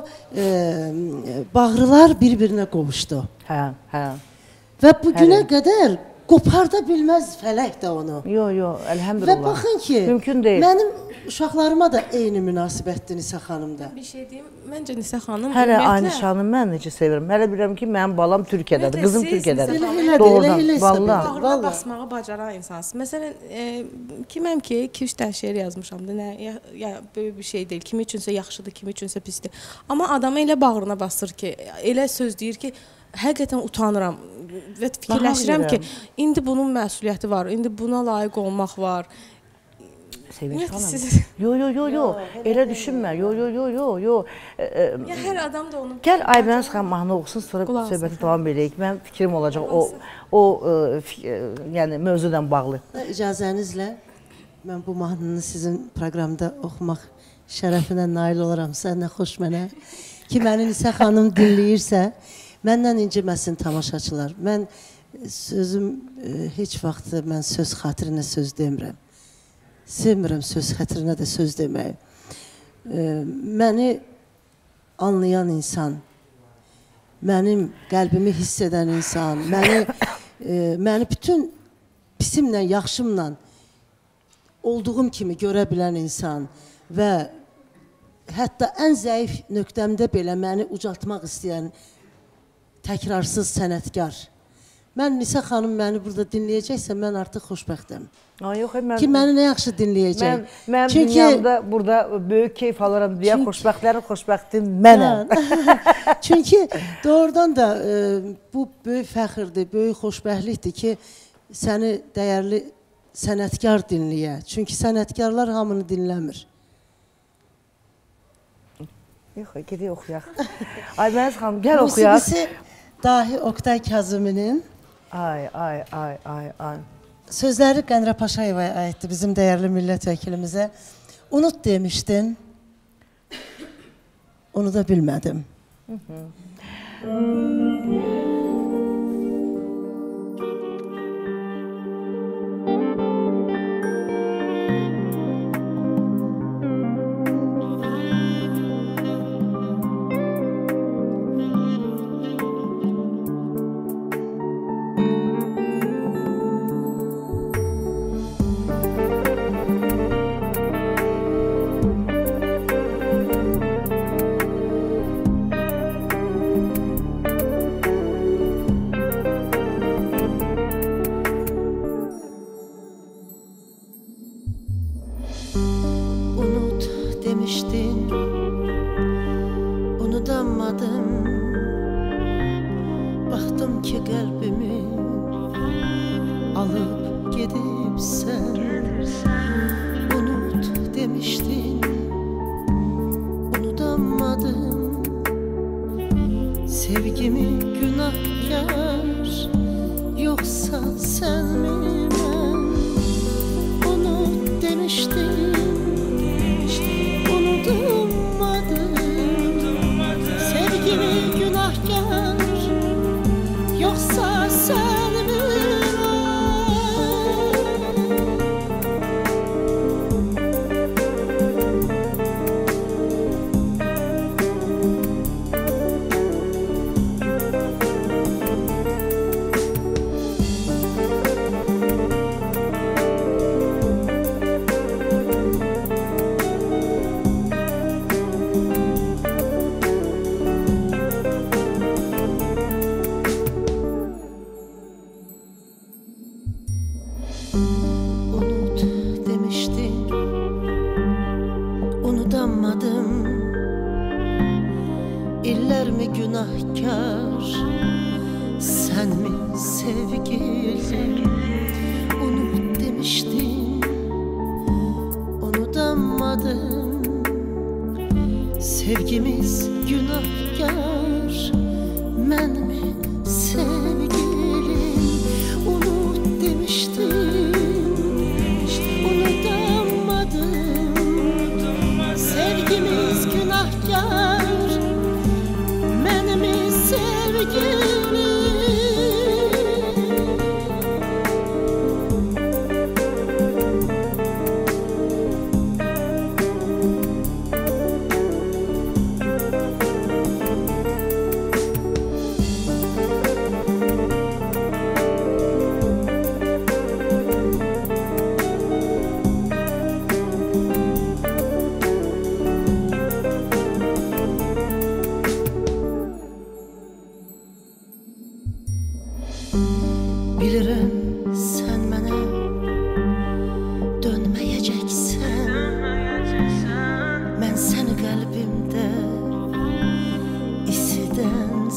bağrılar bir-birinə qovuşdu. Hə, hə. Və bugünə qədər qoparda bilməz fələk də onu. Yo, Və elhamdülillah. baxın ki, Mümkün deyil. mənim uşaqlarıma da eyni münasibətdir Nisə xanımda. Bir şey deyim, məncə Nisə xanım Hələ aynı şanı mən necə sevirəm. Hələ bilirəm ki, mənim balam Türkiyədədir, qızım Türkiyədədir. Doğrudan, vallahi. Bağrına basmağı bacaran insansın. Məsələn, kiməm ki, 2-3 dənə şeir yazmışam da, ya böyük bir şey deyil. Kimi üçünsə yaxşıdır, kimi üçünsə pisdir. Amma adamı elə bağrına basır ki, elə söz deyir ki, həqiqətən utanıram və fikirləşirəm ki, indi bunun məsuliyyəti var, indi buna layiq olmaq var. Sevinç xanım. Yo. Elə düşünmə. Yo. Ya hər adam da onu... Gəl Aybəniz xanım mahnı oxusun, sonra söhbəti davam edək. Mənim fikrim olacaq yəni mövzudan bağlı. İcazənizlə mən bu mahnını sizin proqramda oxumaq şərəfinə nail olaramsa, nə xoş mənə. Ki, məni Nisə xanım dinləyirsə, məndən inciməsin tamaşaçılar. Mən sözüm heç vaxt mən söz xatirinə söz demirəm. Sevmirəm söz xətrinə də söz deməyi. Məni anlayan insan, mənim qəlbimi hiss edən insan, məni bütün pisimlə, yaxşımla olduğum kimi görə bilən insan və hətta ən zəif nöqtəmdə belə məni ucaltmaq istəyən təkrarsız sənətkar. Mən Nisə xanım məni burada dinləyəcəksə, mən artıq xoşbəxtəm. Ki, məni nə yaxşı dinləyəcək. Mən dünyamda burada böyük keyf alıram deyə xoşbəxtlərin xoşbəxtim mənəm. Çünki doğrudan da bu böyük fəxirdir, böyük xoşbəxtlikdir ki, səni dəyərli sənətkar dinləyə. Çünki sənətkarlar hamını dinləmir. Yox, gedək oxuyaq. Aybəniz xanım, gəl oxuyaq. Musiqisi dahi Oktay Kazıminin. Ay. Sözləri Qənrə Paşayevaya aiddir, bizim dəyərli millət vəkilimizə. Unut demişdin, onu da bilmədim.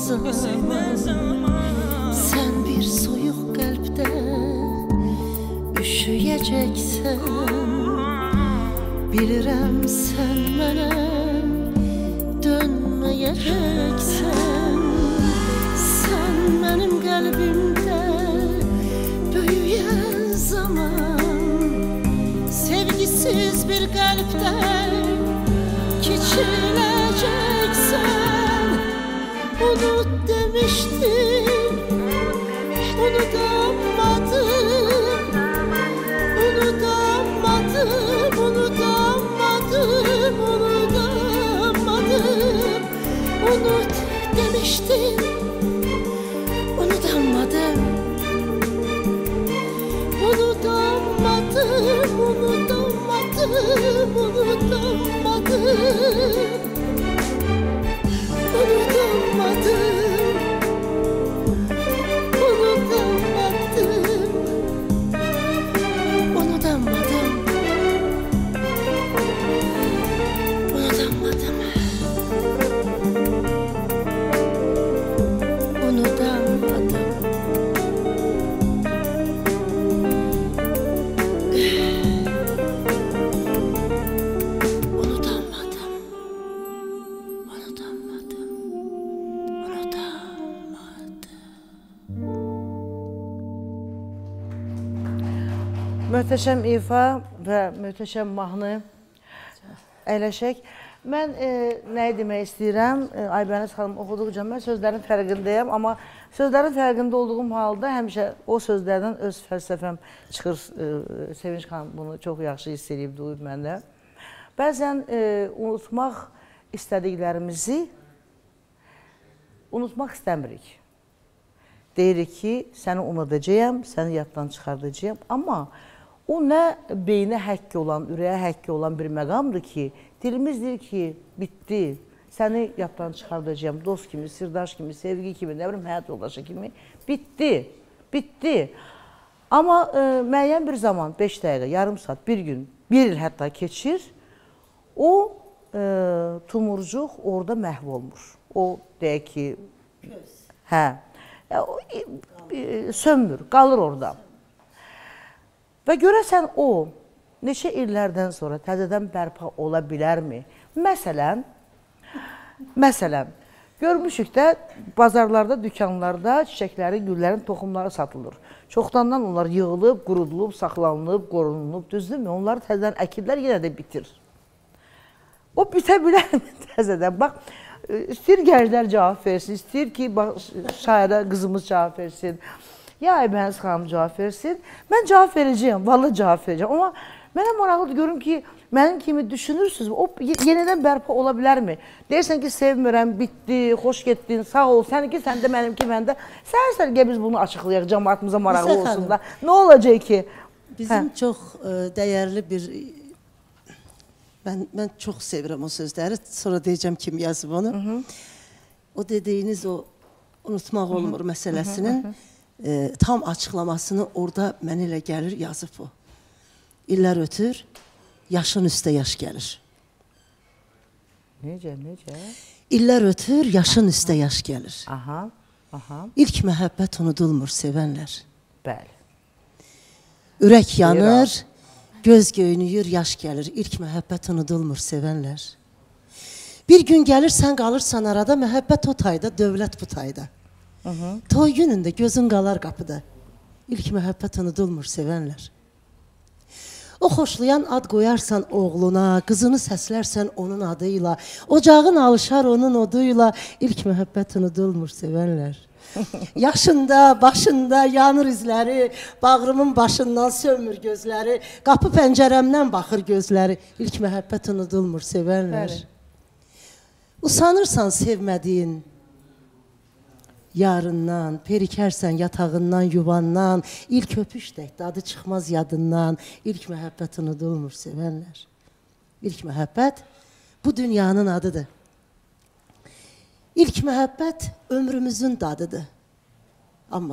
zaman sen bir soyuq qəlbdə üşüyəcəksən. Bilirəm sən mənə dönməyəcəksən. Sən mənim qəlbimdə böyüyən zaman sevgisiz bir qəlbdən keçiriləcəksən. Unut demiştin, unutamadım. Unutamadım, unutamadım, unutamadım. Unut demiştin, unutamadım. Unutamadım, unutamadım, unutamadım. Unutamadım. Möhtəşəm ifa və möhtəşəm mahnı əyləşək. Mən nəyi demək istəyirəm? Aybəniz xanım oxuduqca mən sözlərin fərqindəyəm, amma sözlərin fərqində olduğum halda həmişə o sözlərdən öz fəlsəfəm çıxır. Sevinç xanım bunu çox yaxşı hiss edib, duyub məndə. Bəzən unutmaq istədiklərimizi unutmaq istəmirik. Deyirik ki, səni unudacağım, səni yaddan çıxardacağım, amma o nə beynə həkk olan, ürəyə həkk olan bir məqamdır ki, dilimiz deyir ki, bitdi, səni yaddan çıxardacağım, dost kimi, sirdaş kimi, sevgi kimi, nə bilim, həyat yoldaşı kimi, bitdi, bitdi. Amma müəyyən bir zaman, 5 dəqiqə, yarım saat, bir gün, bir il hətta keçir, o tumurcuq orada məhv olmur. O deyək ki, sönmür, qalır orada. Və görəsən o, neçə illərdən sonra təzədən bərpa ola bilərmi? Məsələn, görmüşük də bazarlarda, dükanlarda çiçəklərin, güllərin toxumları satılır. Çoxdandan onlar yığılıb, qurudulub, saxlanılıb, qorunulub, düzdürmü? Onları təzədən əkirlər, yenə də bitir. O bitə bilərmi təzədən? Bax, istəyir gənclər cavab versin, istəyir ki, şairə qızımız cavab versin. Ya Aybəniz xanım cavab versin. Mən cavab verəcəyəm, vallahi cavab verəcəyəm. Amma mənə maraqlıdır, görüm ki, mənim kimi düşünürsünüz, o yenidən bərpa ola bilərmi? Deyirsən ki, sevmirəm, bitdi, xoş getdin, sağ ol, səninki səndə, mənimki məndə. Səhər-səhər biz bunu açıqlayaq, cəmaatımıza maraqlı olsun da. Nə olacaq ki? Bizim çox dəyərli bir... Mən çox sevirəm o sözləri, sonra deyəcəm kim yazıb onu. O dediyiniz o unutmaq olmur məsələsinin tam açıqlamasını orada mənə elə gəlir, yazıb o. İllər ötür, yaşın üstə yaş gəlir. Necə? İllər ötür, yaşın üstə yaş gəlir. Aha. İlk məhəbbət unudulmur, sevənlər. Bəli. Ürək yanır, göz göynüyür, yaş gəlir. İlk məhəbbət unudulmur, sevənlər. Bir gün gəlir, sən qalırsan arada, məhəbbət o tayda, dövlət bu tayda. Toy günündə gözün qalar qapıda. İlk məhəbbət unudulmur, sevənlər. O xoşlayan ad qoyarsan oğluna, qızını səslərsən onun adıyla, ocağın alışar onun oduyla, ilk məhəbbət unudulmur, sevənlər. Yaşında, başında yanır izləri, bağrımın başından sönmür gözləri, qapı pəncərəmdən baxır gözləri, ilk məhəbbət unudulmur, sevənlər. Usanırsan sevmədiyin yarından, perikərsən yatağından, yuvandan, ilk öpüş tək, dadı çıxmaz yadından, ilk məhəbbət unudulmur, sevənlər. İlk məhəbbət bu dünyanın adıdır. İlk məhəbbət ömrümüzün dadıdır. Amma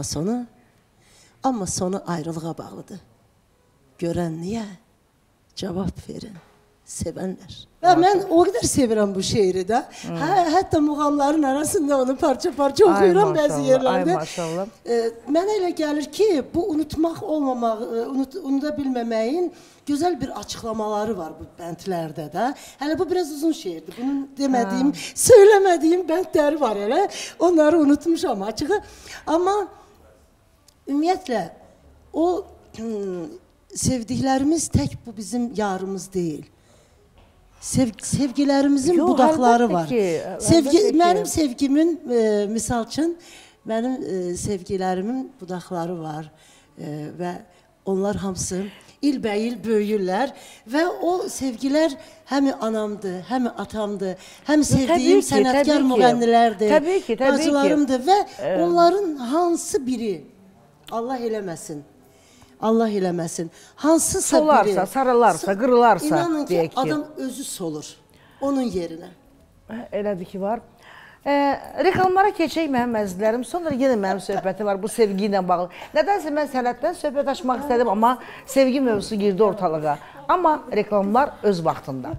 sonu ayrılığa bağlıdır. Görən niyə? Cavab verin. sevənlər. Və mən o qədər sevirəm bu şeiri də. Hətta muğamların arasında onu parça-parça oxuyuram bəzi yerlərdə. Ay maşallah. Mənə elə gəlir ki, bu unutmaq olmamağı, unuda bilməməyin gözəl bir açıqlamaları var bu bəndlərdə də. Hələ bu biraz uzun şeirdir. Bunun demədiyim, söyləmədiyim bəndləri var elə. Onları unutmuşam açığı. Amma ümumiyyətlə o sevdiklərimiz tək bu bizim yarımız deyil. Sevgilərimizin budaqları var. Mənim sevgimin, misal üçün, mənim sevgilərimin budaqları var və onlar hamısı ilbəil böyüyürlər və o sevgilər həm anamdır, həm atamdır, həm sevdiyim sənətkar müğənnilərdir, bacılarımdır və onların hansı biri, Allah eləməsin, Allah eləməsin. Hansısa biri... Solarsa, sarılarsa, qırılarsa, İnanın ki, adam özü solur onun yerinə. Elədir ki, var. Reklamlara keçək mənim əzizlərim. Sonra yenə mənim söhbəti var bu sevgi ilə bağlı. Nədənsə mən sənətdən söhbət açmaq istədim, amma sevgi mövzusu girdi ortalığa. Amma reklamlar öz vaxtında.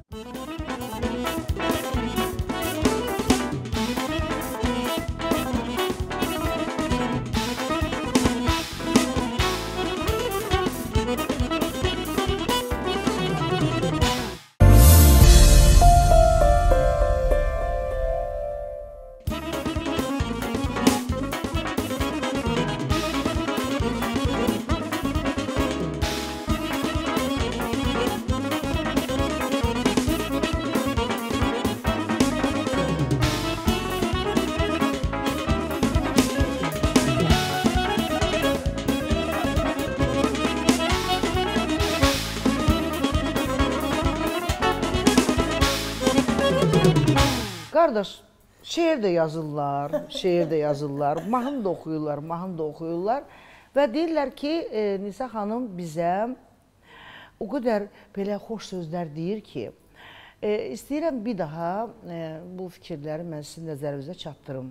Qardaş, şeir də yazırlar, mahnı da oxuyurlar və deyirlər ki, Nisa xanım bizə o qədər belə xoş sözlər deyir ki, istəyirəm bir daha bu fikirləri mən sizin nəzərinizə çatdırım.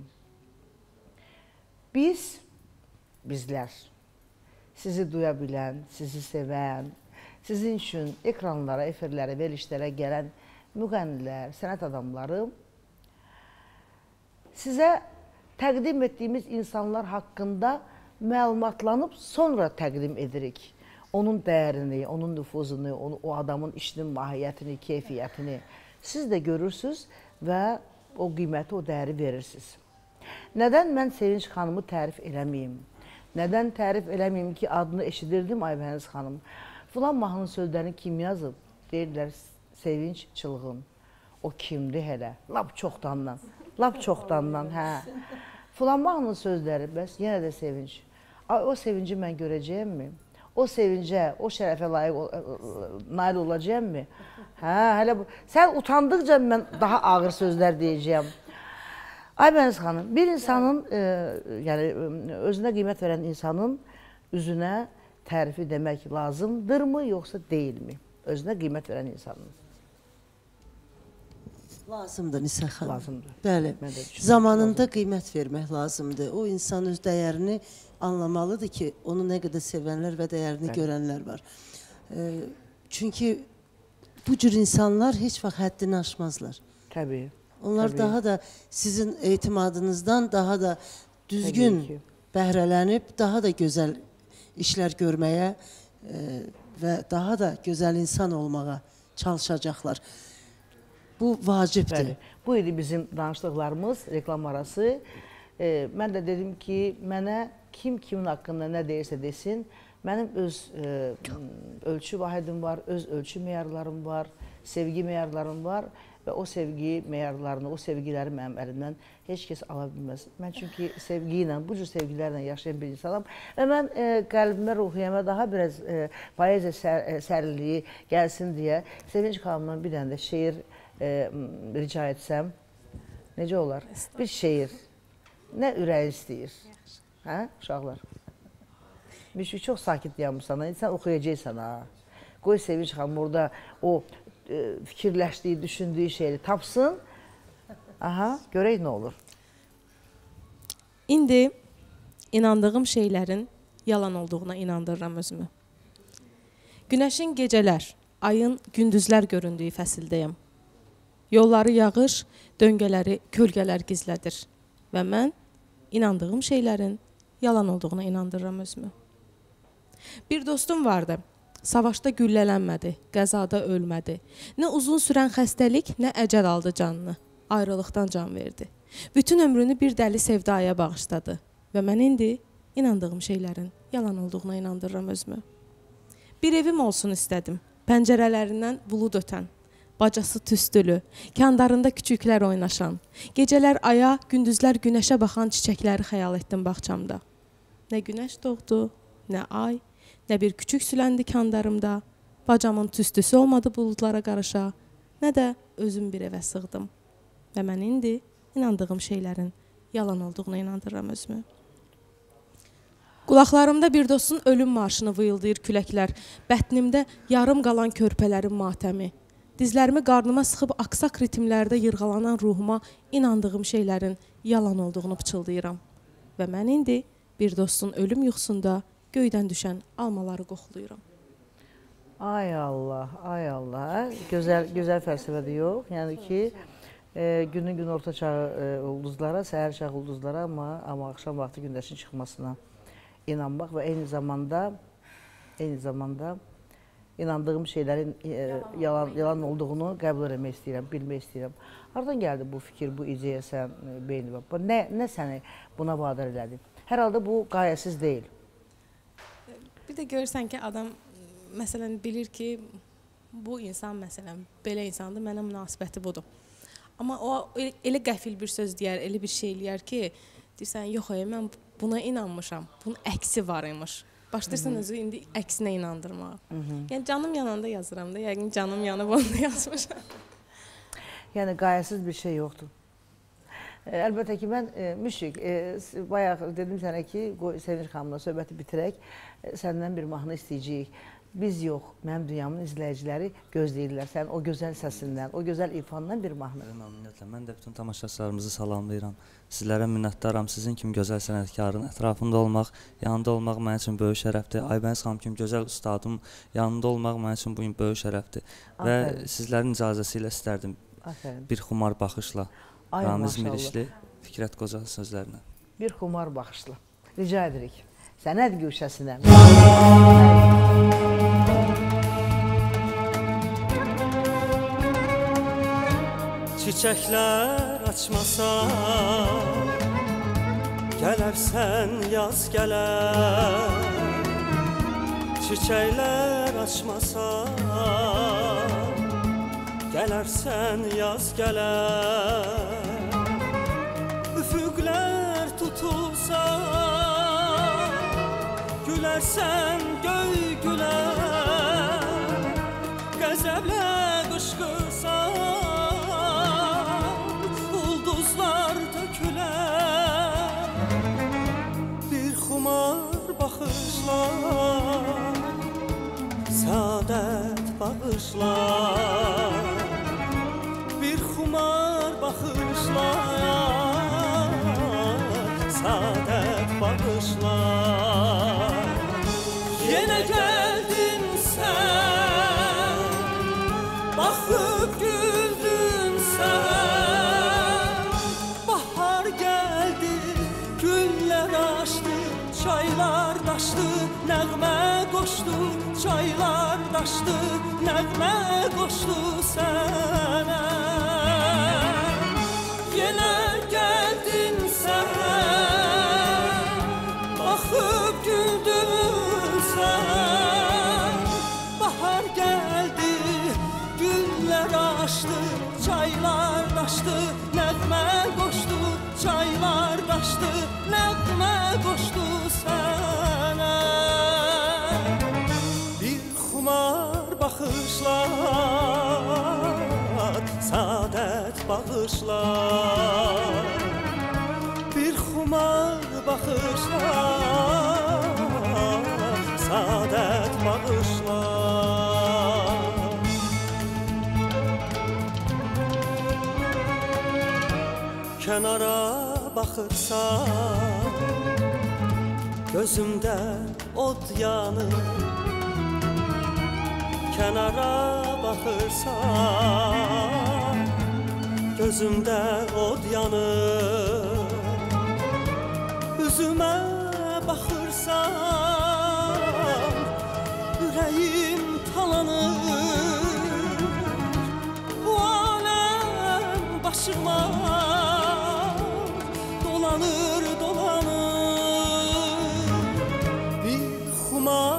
Bizlər, sizi duya bilən, sizi sevən, sizin üçün ekranlara, efirlərə, verilişlərə gələn müğənnilər, sənət adamları, sizə təqdim etdiyimiz insanlar haqqında məlumatlanıb sonra təqdim edirik. Onun dəyərini, onun nüfuzunu, o adamın işinin mahiyyətini, keyfiyyətini siz də görürsünüz və o qiyməti, o dəyəri verirsiniz. Nədən mən Sevinç xanımı tərif eləməyim? Nədən tərif eləməyim ki, adını eşidirdim Aybəniz xanım? Filan mahnının sözlərini kim yazıb? Deyirlər Sevinç Çılğın. O kimdir hələ? Lap çoxdandan, hə. Filan mahnının sözləri, bəs yenə də Sevinç. O sevinci mən görəcəyəmmi? O sevincə, o şərəfə layiq nail olacağəmmi? Hə, hələ bu. Sən utandıqca mən daha ağır sözlər deyəcəyəm. Aybəniz xanım, bir insanın, yəni özünə qiymət verən insanın üzünə tərifi demək lazımdırmı, yoxsa deyilmi? Özünə qiymət verən insanın. Lazımdır Nisa xanım. Lazımdır. Bəli, zamanında qiymət vermək lazımdır. O insan öz dəyərini anlamalıdır ki, onu nə qədər sevənlər və dəyərini görənlər var. Çünki bu cür insanlar heç vaxt həddini aşmazlar. Təbii. Onlar daha da sizin etimadınızdan daha da düzgün bəhrələnib, daha da gözəl işlər görməyə və daha da gözəl insan olmağa çalışacaqlar. Bu vacibdir. Bu idi bizim danışdıqlarımız, reklam arası. Mən də dedim ki, mənə kim kimin haqqında nə deyirsə desin, mənim öz ölçü vahidim var, öz ölçü meyarlarım var, sevgi meyarlarım var və o sevgi meyarlarını, o sevgiləri mənim əlimdən heç kəs ala bilməz. Mən çünki sevgi ilə, bu cür sevgilərlə yaşayan bir insanam və mən qəlbimə, ruhiyyəmə daha biraz poeziya səriliyi gəlsin deyə Sevinç xanımdan bir dənə də şeir rica etsəm, necə olar? Bir şeir, nə ürəyi istəyir? Hə, uşaqlar? Müşük, çox sakit yanmışsan, sən oxuyacaqsan, ha? Qoy Sevinç xanım orada o fikirləşdiyi, düşündüyü şeyi tapsın. Aha, görək nə olur. İndi inandığım şeylərin yalan olduğuna inandırıram özümü. Günəşin gecələr ayın gündüzlər göründüyü fəsildəyəm. Yolları yağış, döngələri kölgələr gizlədir və mən inandığım şeylərin yalan olduğuna inandırıram özümü. Bir dostum vardı. Savaşda güllələnmədi, qəzada ölmədi. Nə uzun sürən xəstəlik, nə əcəl aldı canını. Ayrılıqdan can verdi. Bütün ömrünü bir dəli sevdaya bağışladı və mən indi inandığım şeylərin yalan olduğuna inandırıram özümü. Bir evim olsun istədim. Pəncərələrindən bulud ötən, bacası tüstülü, kandarında küçüklər oynaşan, gecələr aya, gündüzlər günəşə baxan çiçəkləri xəyal etdim bağçamda. Nə günəş doğdu, nə ay, nə bir küçük süləndi kandarımda, bacamın tüstüsü olmadı buludlara qarışa, nə də özüm bir evə sığdım. Və mən indi inandığım şeylərin yalan olduğuna inandırıram özümü. Qulaqlarımda bir dostun ölüm marşını vıyıldayır küləklər, bətnimdə yarım qalan körpələrin matəmi, dizlərimi qarnıma sıxıb aksaq ritmlərdə yırğalanan ruhuma inandığım şeylərin yalan olduğunu pıçıldayıram. Və mən indi bir dostun ölüm yuxusunda göydən düşən almaları qoxuluyuram. Ay Allah, ay Allah. Gözəl fəlsəfədir yox. Yəni ki, günün gün orta çağı ulduzlara, səhər çağı ulduzlara, amma axşam vaxtı günəşin çıxmasına inanmaq və eyni zamanda inandığım şeylərin yalan olduğunu qəbul etmək istəyirəm, bilmək istəyirəm. Hardan gəldi bu fikir, bu ideya sən beynimə? Nə səni buna vadar elədi? Hər halda bu qayəsiz deyil. Bir də görürsən ki, adam məsələn bilir ki, bu insan məsələn belə insandır, mənə münasibəti budur. Amma o elə qəfil bir söz deyər, elə bir şey eləyər ki, deyirsən, yox, mən buna inanmışam, bunun əksi var imiş. Başlayırsan özü indi əksinə inandırmağa. Yəni canım yananda yazıram da, yəqin canım yanıb onda yazmışam. Yəni qayəsiz bir şey yoxdur. Əlbəttə ki, mən Müşrik, bayaq dedim sənə ki, Sevinç xanımla söhbəti bitirək, səndən bir mahnı istəyəcəyik. Biz yox, mənim dünyamın izləyiciləri gözləyirlər sənin o gözəl səsindən, o gözəl ifandan bir mahnı. Məmnuniyyətlə, mən də bütün tamaşaçılarımızı salamlayıram. Sizlərə minnətdaram, sizin kimi gözəl sənətkarın ətrafında olmaq, yanında olmaq mənim üçün böyük şərəfdir. Aybəniz xanım kimi gözəl ustadım yanında olmaq mənim üçün bu gün böyük şərəfdir. Və sizlərin icazəsi ilə istərdim bir xumar baxışla. Ramiz Mirişli, Fikrət Qoca sözlərinə. Bir xumar baxışla. Rica edirik. Sənət güşəsinə. Çiçəklər açmasa, gələrsən yaz gələr. Çiçəklər açmasa, gələrsən yaz gələr. Üfüqlər tutulsa, gülərsən göy gülər. Qəzəblə qışqırsan, ulduzlar tökülər. Bir xumar baxışlar, səadət bağışlar. Bir xumar baxışlar, səadət bağışlar. Yenə gəldin sən, baxıb güldün sən. Bahar gəldi, günlər açdı, çaylar daşdı, nəğmə qoşdu. Çaylar daşdı, nəğmə qoşdu sənə. Yenə gəldin sən, baxıb güldün sən. Bahar gəldi, günlər açdı, çaylar daşdı, nəğmə qoşdu. Çaylar daşdı, nəğmə qoşdu sənə. Bir xumar baxışlar, səadət bağışlar. Bir xumar baxışlar, səadət bağışlar. Kənara baxırsan, gözümdə od yanır. kənara baxırsan, gözümdə od yanır. Üzümə baxırsan, ürəyim talanır. Bu aləm başıma dolanır, dolanır. Bir xumar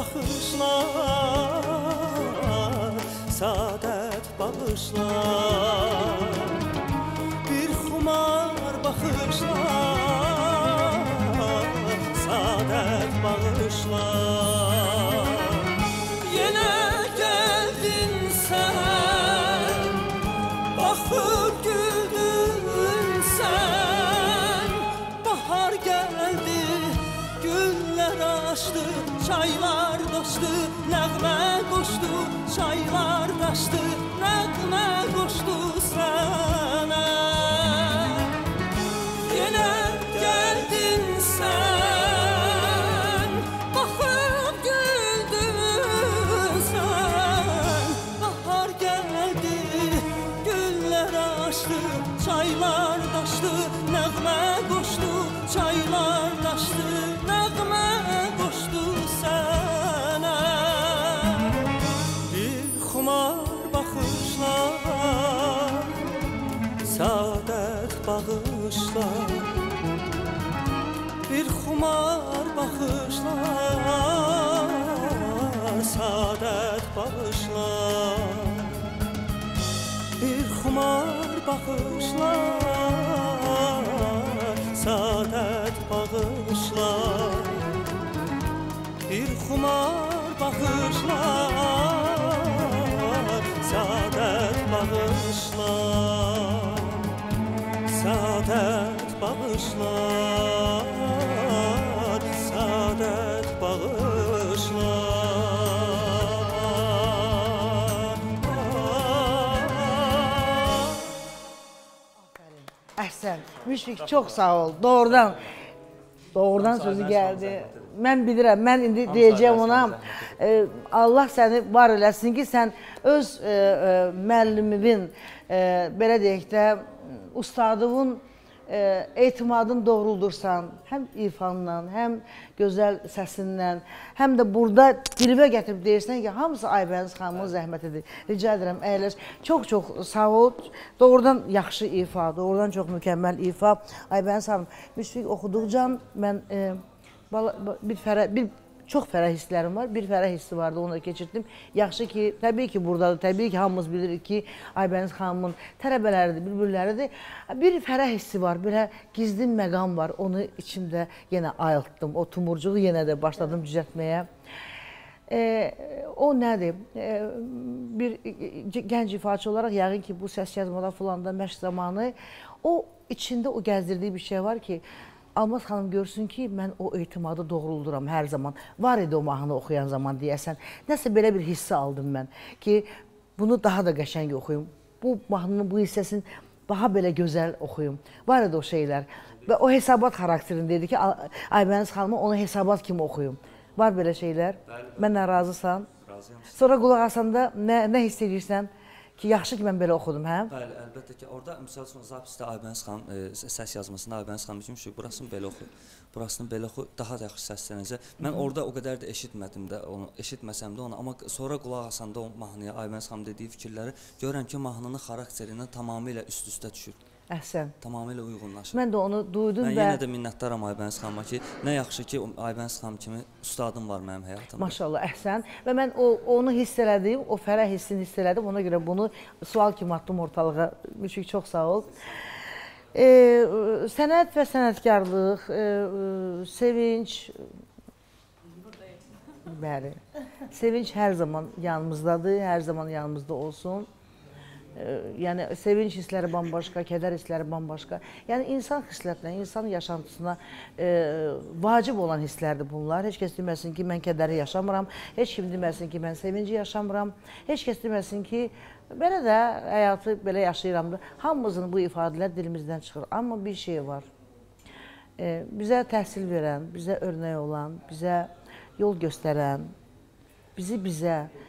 baxışlar, saadət bağışlar. Bir xumar baxışlar, saadət bağışlar. Yenə gəldin sən, baxıb güldün sən. Bahar gəldi, günlər açdı, çaylar doşdu, nəğmə qoşdu. Çaylar daşdı, nəğmə qoşdu sənə. Yenə gəldin sən, baxıb güldün sən. Bahar gəldi, günlər açdı, çaylar daşdı, nəğmə qoşdu. Çaylar daşdı, nəğmə qoşdu sənə. Bir xumar baxışlar, saadət bağışlar. Bir xumar baxışlar, saadət bağışlar. Bir xumar baxışlar, saadət bağışlar. Bir xumar baxışlar, saadət bağışlar. Saadət bağışlar, saadət bağışlar. Əhsən, Müşfiq çox sağ ol. Doğrudan sözü gəldi. Mən bilirəm, mən indi deyəcəyəm ona, Allah səni var eləsin ki, sən öz müəlliminin, belə deyək də, ustadının etimadını doğruldursan, həm ifanla, həm gözəl səsinlə, həm də burada dilvə gətirib deyirsən ki, hamısı Aybəniz xanımın zəhmətidir. Rica edirəm, əyləş. Çox sağ ol. Doğrudan yaxşı ifa, doğrudan çox mükəmməl ifa. Aybəniz xanım, Müşfiq oxuduqca mən çox fərəh hisslərim var. Bir fərəh hissi vardı, onu da keçirdim. Yaxşı ki, təbii ki, buradadır. Təbii ki, hamımız bilirik ki, Aybəniz xanımın tələbələridir, bülbülləridir. Bir fərəh hissi var, bir gizli məqam var. Onu içimdə yenə ayıltdım. O tumurcuğu yenə də başladım düzəltməyə. O nədir? Bir gənc ifaçı olaraq, yəqin ki, bu səs yazmada fulanda məşq zamanı o içində o gəzdirdiyi bir şey var ki, Almaz xanım görsün ki, mən o etimadı doğrulduram hər zaman. Var idi o mahnı oxuyan zaman deyəsən. Nəsə belə bir hissi aldım mən ki, bunu daha da qəşəng oxuyum. Bu mahnının bu hissəsini daha belə gözəl oxuyum. Var idi o şeylər. Və o hesabat xarakterindeydi ki, Aybəniz xanımı onu hesabat kimi oxuyum. Var belə şeylər. Məndən razısan. Razıyam. Sonra qulaq asanda nə hiss edirsən? Ki, yaxşı ki, mən belə oxudum, hə? Bəli, əlbəttə ki, orada misal üçün zapisdə Aybəniz xanım, səs yazmasında Aybəniz xanım üçün burasını belə oxu, burasını belə oxu, daha da yaxşı səslənəcək. Mən orada o qədər də eşitmədim də onu, eşitməsəm də onu, amma sonra qulaq asanda o mahnıya, Aybəniz xanım dediyi fikirləri görürəm ki, mahnının xarakterindən tamamilə üst-üstə düşür. Əhsən. Tamamilə uyğunlaşır. Mən də onu duydum və... Mən yenə də minnətdaram Aybəniz xanıma ki, nə yaxşı ki, Aybəniz xanım kimi ustadım var mənim həyatımda. Maşallah, əhsən. Və mən onu hiss elədim, o fərəh hissini hiss elədim. Ona görə bunu sual kimi atdım ortalığa. Müşfiq, çox sağ ol. Sənət və sənətkarlıq, sevinç... Bəli. Sevinç hər zaman yanımızdadır, hər zaman yanımızda olsun. Yəni, sevinç hissləri bambaşqa, kədər hissləri bambaşqa. Yəni, insan xislətlə, insan yaşantısına vacib olan hisslərdir bunlar. Heç kəs deməsin ki, mən kədəri yaşamıram, heç kim deməsin ki, mən sevinci yaşamıram, heç kəs deməsin ki, belə də həyatı belə yaşayıramdır. Hamımızın bu ifadələr dilimizdən çıxır. Amma bir şey var, bizə təhsil verən, bizə örnək olan, bizə yol göstərən, bizi bizə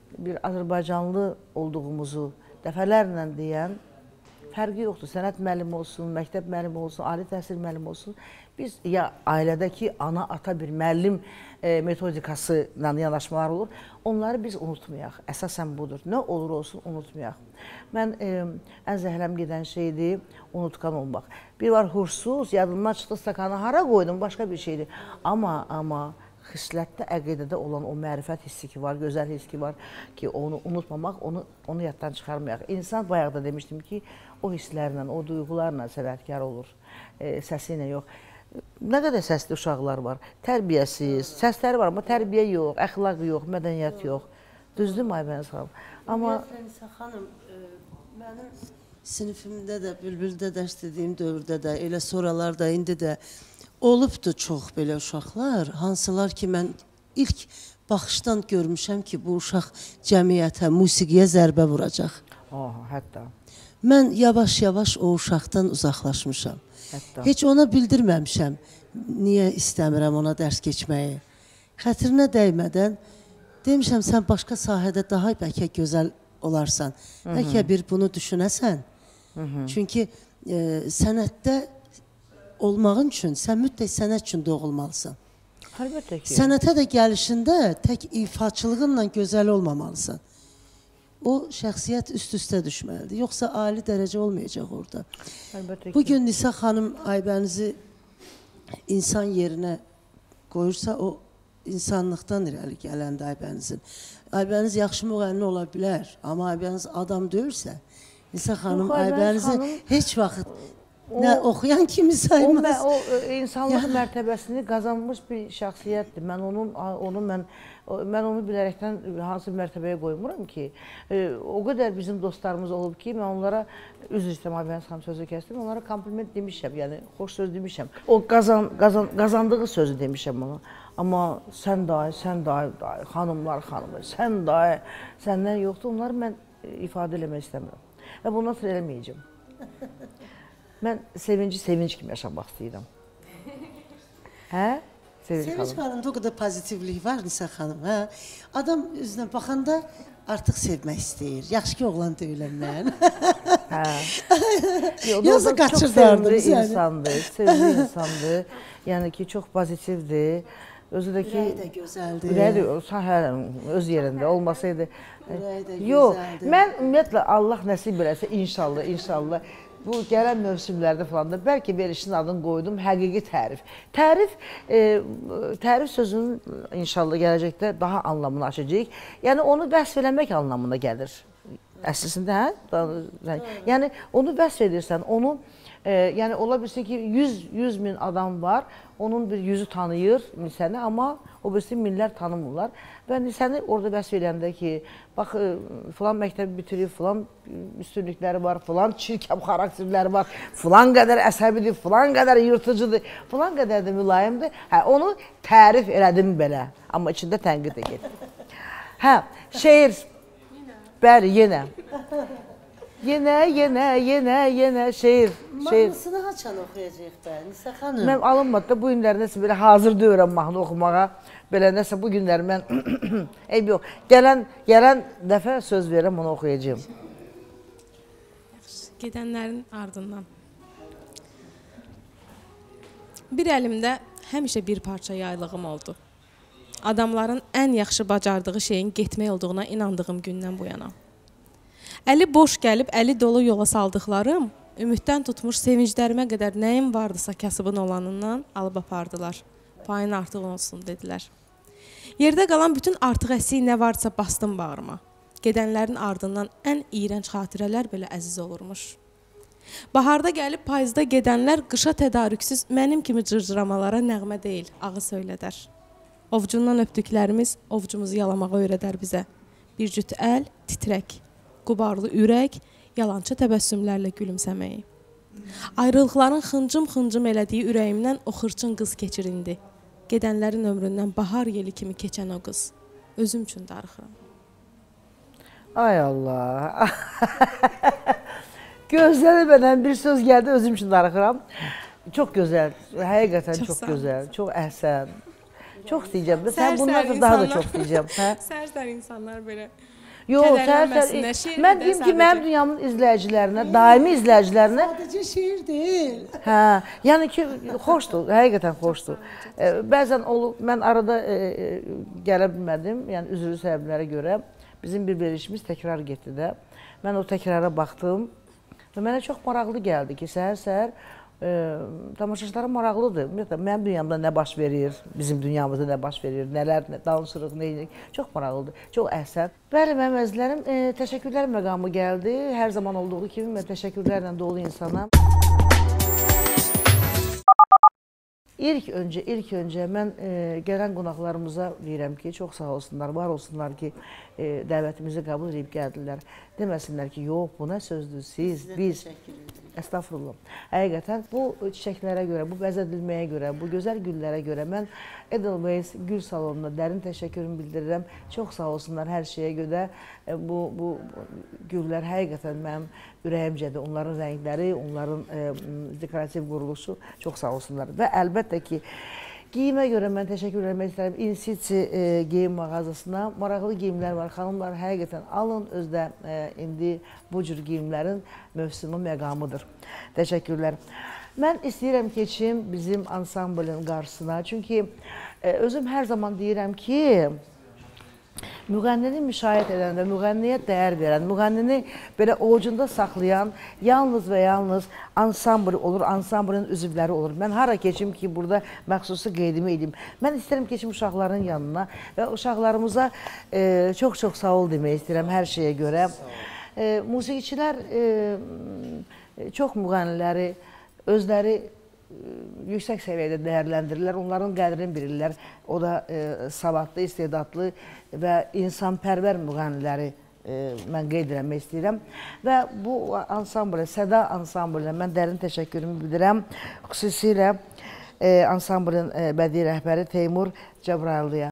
bir Azərbaycanlı olduğumuzu dəfələrlə deyən, fərqi yoxdur. Sənət müəllimi olsun, məktəb müəllimi olsun, ali təhsil müəllimi olsun. Biz ya ailədəki ana, ata bir müəllim metodikası ilə yanaşmalar olur. Onları biz unutmayaq. Əsasən budur. Nə olur olsun unutmayaq. Mən ən zəhləm gedən şeydir, unutqan olmaq. Bir var hursuz, yadından çıxdı stakanı hara qoydum, başqa bir şeydir. Amma xislətdə, əqidədə olan o mərifət hissi ki var, gözəl hissi ki var ki, onu unutmamaq, onu yaddan çıxarmayaq. İnsan, bayaq da demişdim ki, o hisslərlə, o duyğularla sənətkar olur, səsi ilə yox. Nə qədər səsli uşaqlar var, tərbiyəsiz, səsləri var, amma tərbiyə yox, əxlaq yox, mədəniyyət yox. Düzdür Aybəniz xanım? Amma Nisa xanım, mənim sinifimdə də, Bülbüldə dərs dediyim dövrdə də, elə sonralarda, indi də olubdur çox belə uşaqlar, hansılar ki, mən ilk baxışdan görmüşəm ki, bu uşaq cəmiyyətə, musiqiyə zərbə vuracaq. Hətta. Mən yavaş-yavaş o uşaqdan uzaqlaşmışam. Hətta. Heç ona bildirməmişəm, niyə istəmirəm ona dərs keçməyi. Xətrinə dəymədən demişəm, sən başqa sahədə daha bəlkə gözəl olarsan. Bəlkə bir bunu düşünəsən. Çünki sənətdə olmağın üçün, sən mütləq sənət üçün doğulmalısan. Əlbəttə ki. Sənətə də gəlişində tək ifaçılığınla gözəl olmamalısan. O şəxsiyyət üst-üstə düşməlidir. Yoxsa ali dərəcə olmayacaq orada. Əlbəttə ki. Bugün Nisa xanım Aybənizi insan yerinə qoyursa, o insanlıqdan irəli gələndir Aybənizin. Aybəniz yaxşı müğənni ola bilər, amma Aybəniz adam deyilsə, Nisa xanım Aybənizin heç vaxt nə oxuyan kimi saymaz. O insanlıq mərtəbəsini qazanmış bir şəxsiyyətdir. Mən onu bilərəkdən hansı mərtəbəyə qoymuram ki, o qədər bizim dostlarımız olub ki, mən onlara, üzr istəyirəm Aybəniz xanım sözü kəsdim, onlara kompliment demişəm, yəni xoş söz demişəm. O qazandığı sözü demişəm ona. Amma sən dahi, xanımlar xanımı, sən dahi, səndən yoxdur, onları mən ifadə eləmək istəmirəm. Və bundan sonra eləməyəcəm. Mən sevinç kimi yaşamaq istəyirəm. Hə? Sevinç xanımda o qədər pozitivlik var Nisa xanım. Adam üzünə baxanda artıq sevmək istəyir. Yaxşı ki, oğlan deyiləm mən. Yoxsa qaçırdardım səni. Çox sevimli insandır, sevimli insandır. Yəni ki, çox pozitivdir. Özü də ki, ürəyi də gözəldir. Ürəyi də öz yerində olmasaydı. Ürəyi də gözəldir. Yox, mən ümumiyyətlə Allah nəsib eləsə, inşallah, bu gələn mövsümlərdə falan da bəlkə verilişin adını qoydum, həqiqi tərif. Tərif sözünün inşallah gələcəkdə daha anlamını açacaq. Yəni onu vəsf eləmək anlamına gəlir. Əslində, hə? Yəni onu vəsf edirsən, onu yəni ola bilsin ki 100 min adam var, onun bir yüzü tanıyır Nisəni, amma o birisi minlər tanımırlar. Və Nisəni orada vəsf eləyəndə ki, bax, filan məktəbi bitirib, filan üstünlükləri var, filan çirkəb xarakterləri var, filan qədər əsəbidir, filan qədər yırtıcıdır, filan qədər də mülayimdir. Hə, onu tərif elədim belə, amma içində tənqid də gedir. Hə, şeir, bəli, yenə. Yenə şeir. Mahnısını haçan oxuyacaq da, Nisa xanım? Mən alınmadı da bu günləri nəsə belə hazır deyirəm mahnı oxumağa. Belə nəsə bu günləri mən, eyb yox, gələn dəfə söz verirəm, onu oxuyacağım. Gedənlərin ardından. Bir əlimdə həmişə bir parça yaylığım oldu. Adamların ən yaxşı bacardığı şeyin getmək olduğuna inandığım gündən bu yana. Əli boş gəlib, əli dolu yola saldıqlarım, ümiddən tutmuş sevinclərimə qədər nəyim vardısa kasıbın olanından alıb apardılar. Payın artıq olsun, dedilər. Yerdə qalan bütün artıq əsiyi nə varsa bastım bağrıma. Gedənlərin ardından ən iyrənc xatirələr belə əziz olurmuş. Baharda gəlib payızda gedənlər qışa tədarüksüz mənim kimi cırcıramalara nəğmə deyil, ağı söylədər. Ovcundan öpdüklərimiz ovcumuzu yalamağa öyrədər bizə. Bir cüt əl, titrək. Qubarlı ürək, yalançı təbəssümlərlə gülümsəməyi. Ayrılıqların xıncım-xıncım elədiyi ürəyimdən o xırçın qız keçir indi. Gedənlərin ömründən bahar yeli kimi keçən o qız. Özüm üçün darıxıram. Ay Allah. Gözləmədən bir söz gəldi, özüm üçün darıxıram. Çox gözəl, həqiqətən çox gözəl, çox əhsən. Çox istəyəcəm. Sən bundan da daha da çox istəyəcəm. Sərsər insanlar belə. Yox, kədərlənməsinlər. Şeir mən deyim ki, mənim dünyamın izləyicilərinə, daimi izləyicilərinə Sadəcə şeir deyil. hə, yəni ki, xoşdur, həqiqətən xoşdur. Bəzən olub, mən arada gələ bilmədim, yəni üzrlü səbəblərə görə bizim bir verilişimiz təkrar getdi də. Mən o təkrara baxdım və mənə çox maraqlı gəldi ki, səhər-səhər tamaşaçılara maraqlıdır. Ümumiyyətlə, mənim dünyamda nə baş verir, bizim dünyamızda nə baş verir, nələr danışırıq, nə edirik. Çox maraqlıdır, çox əhsən. Bəli, mənim əzizlərim, təşəkkürlər məqamı gəldi. Hər zaman olduğu kimi mən təşəkkürlərlə dolu insanam. İlk öncə mən gələn qonaqlarımıza deyirəm ki, çox sağ olsunlar, var olsunlar ki, dəvətimizi qəbul edib gəldilər. Deməsinlər ki, yox, bu nə sözdür, siz, biz. Estağfurullah. Həqiqətən bu çiçəklərə görə, bu bəzədilməyə görə, bu gözəl güllərə görə mən Edelweiss Gül Salonuna dərin təşəkkürümü bildirirəm. Çox sağ olsunlar hər şeyə görə. Bu güllər həqiqətən mənim ürəyimcədir. Onların rəngləri, onların dekorativ quruluşu çox sağ olsunlar. Və əlbəttə ki, geyimə görə mən təşəkkür etmək istərəm. İnsici geyim mağazasına maraqlı geyimlər var. Xanımlar, həqiqətən alın, özdə indi bu cür geyimlərin mövsümü məqamıdır. Təşəkkürlər. Mən istəyirəm keçim bizim ansamblın qarşısına. Çünki özüm hər zaman deyirəm ki, müğənnini müşahidə edən və müğənniyə dəyər verən, müğənnini belə ovucunda saxlayan yalnız və yalnız ansambl olur, ansamblın üzvləri olur. Mən hara keçim ki, burada məxsusi qeydimi edim. Mən istəyirəm keçim uşaqların yanına və uşaqlarımıza çox-çox sağ ol demək istəyirəm hər şeyə görə. Musiqiçilər çox müğənniləri özləri yüksək səviyyədə dəyərləndirirlər, onların qədrini bilirlər. O da savadlı, istedadlı və insanpərvər müğənniləri mən qeyd eləmək istəyirəm. Və bu ansamblə, Səda ansamblinə mən dərin təşəkkürümü bildirəm. Xüsusilə ansamblin bədii rəhbəri Teymur Cəbraylıya.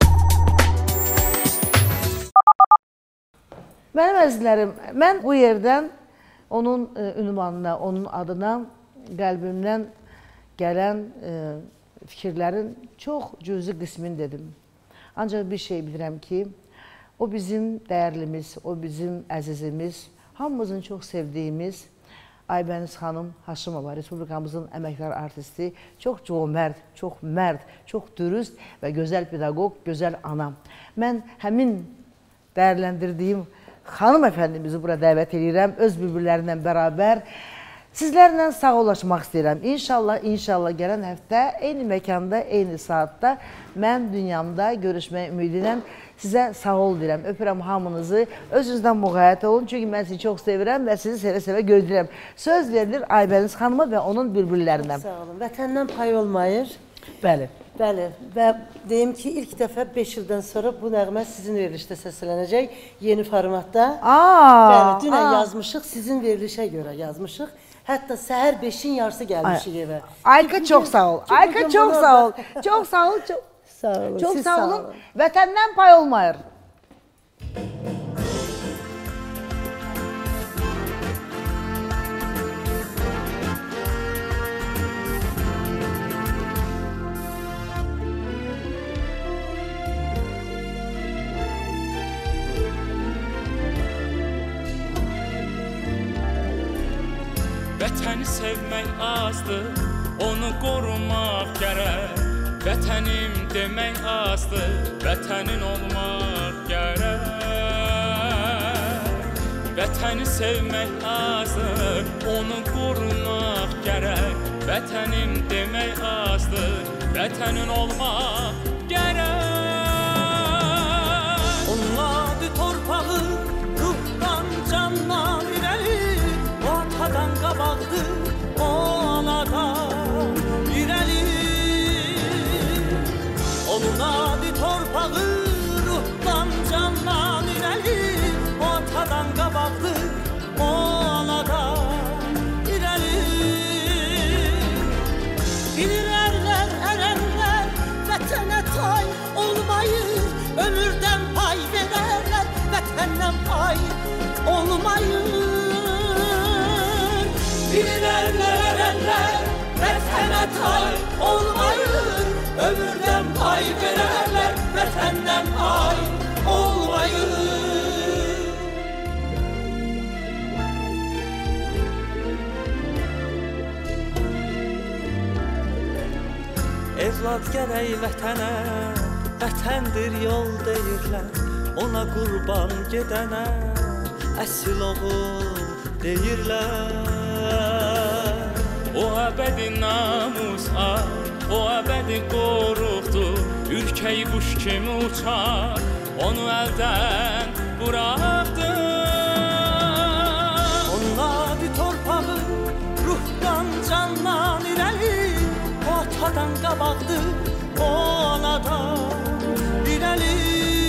Mənim əzizlərim, mən bu yerdən onun ünvanına, onun adına qəlbimdən gələn fikirlərin çox cüzi qismini dedim. Ancaq bir şey bilirəm ki, o bizim dəyərlimiz, o bizim əzizimiz, hamımızın çox sevdiyimiz Aybəniz xanım Haşimova, Respublikamızın əməkdar artisti, çox cömərd, çox mərd, çox dürüst və gözəl pedaqoq, gözəl ana. Mən həmin dəyərləndirdiyim xanım əfəndimizi bura dəvət edirəm, öz bülbüllərindən bərabər. Sizlərlə sağollaşmaq istəyirəm. İnşallah gələn həftə eyni məkanda, eyni saatda mən dünyamda görüşməyə ümidinəm. Sizə sağ ol deyirəm. Öpürəm hamınızı. Özünüzdən müğayət olun. Çünki mən sizi çox sevirəm və sizi sevə-sevə gözləyirəm. Söz verilir Aybəniz xanıma və onun bülbüllərinə. Sağ olun. Vətəndən pay olmayır. Bəli. Bəli. Və deyim ki, ilk dəfə 5 ildən sonra bu nəğmə sizin verilişdə səslənəcək. Yeni formatda. Bəli, dünən yazmışıq. Sizin verilişə görə yazmışıq. Hətta səhər 5-in yarısı gəlmişik evə. Ayka çox sağ ol. Ayka çox sağ ol. Çox sağ ol. Sağ olun. Çox sağ olun. Vətəndən pay olmayır. Vətəni sevmək azdır, onu qorumaq gərək. Vətənim demək azdır, vətənin olmaq gərək. Vətəni sevmək azdır, onu qorumaq gərək. Vətənim demək azdır, vətənin olmaq gərək. Onun adı torpağı, ruhdan candan irəli. Atadan qabaqdır, o anadan irəli. Onun adı torpağı, ruhdan candan irəli. O atadan qabaqdır, o anadan irəli. Bilirərlər, ərərlər, vətənə tay olmayır. Ömürdən pay verərlər, vətəndən pay olmayır. Bilirərlər, ərərlər, vətənə tay olmayır. Ömürdən pay verərlər, vətəndən pay olmayır. Evlad gərək vətənə, vətəndir yol deyirlər. Ona qurban gedənə əsl oğul deyirlər. O əbədi namus o əbədi qoruqdur. Ürkək quş kimi uçar, onu əldən buraxdı. Onun adi torpağı ruhdan candan irəli, o atadan qabaqdır, o anadan irəli.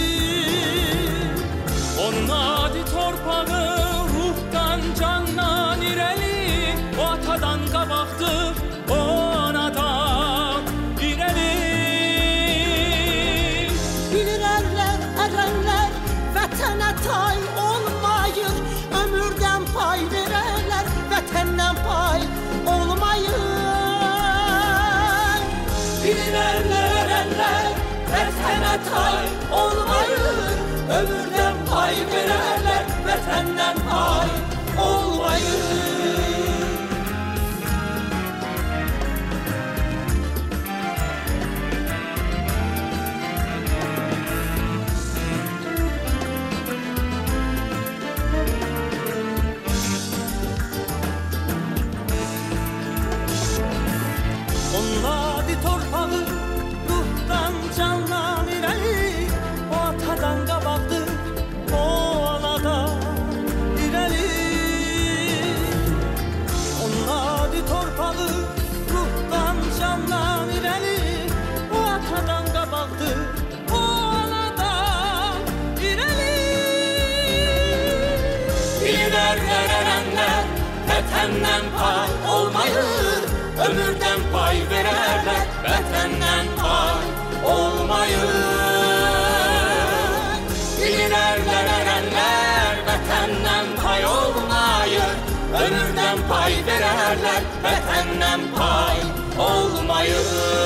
Onun adi torpağı ruhdan candan irəli, o atadan qabaqdır, o anadan irəli. Bilirərlər, ərənlər, vətənə tay olmayır. Ömürdən pay verərlər, vətəndən pay olmayır. Bilirərlər, ərənlər, vətənə tay olmayır. Ömürdən pay verərlər, vətəndən pay olmayır. Onun adi torpağı ruhdan candan irəli, o atadan qabaqdır, o anadan irəli. Onun adi torpağı ruhdan candan irəli, o atadan qabaqdır, o anadan irəli. Bilirərlər, ərənlər, vətəndən pay olmayır. Ömürdən pay verərlər, vətəndən pay olmayır. Bilirərlər, ərənlər, vətəndən pay olmayır. Ömürdən pay verərlər, vətəndən pay olmayır.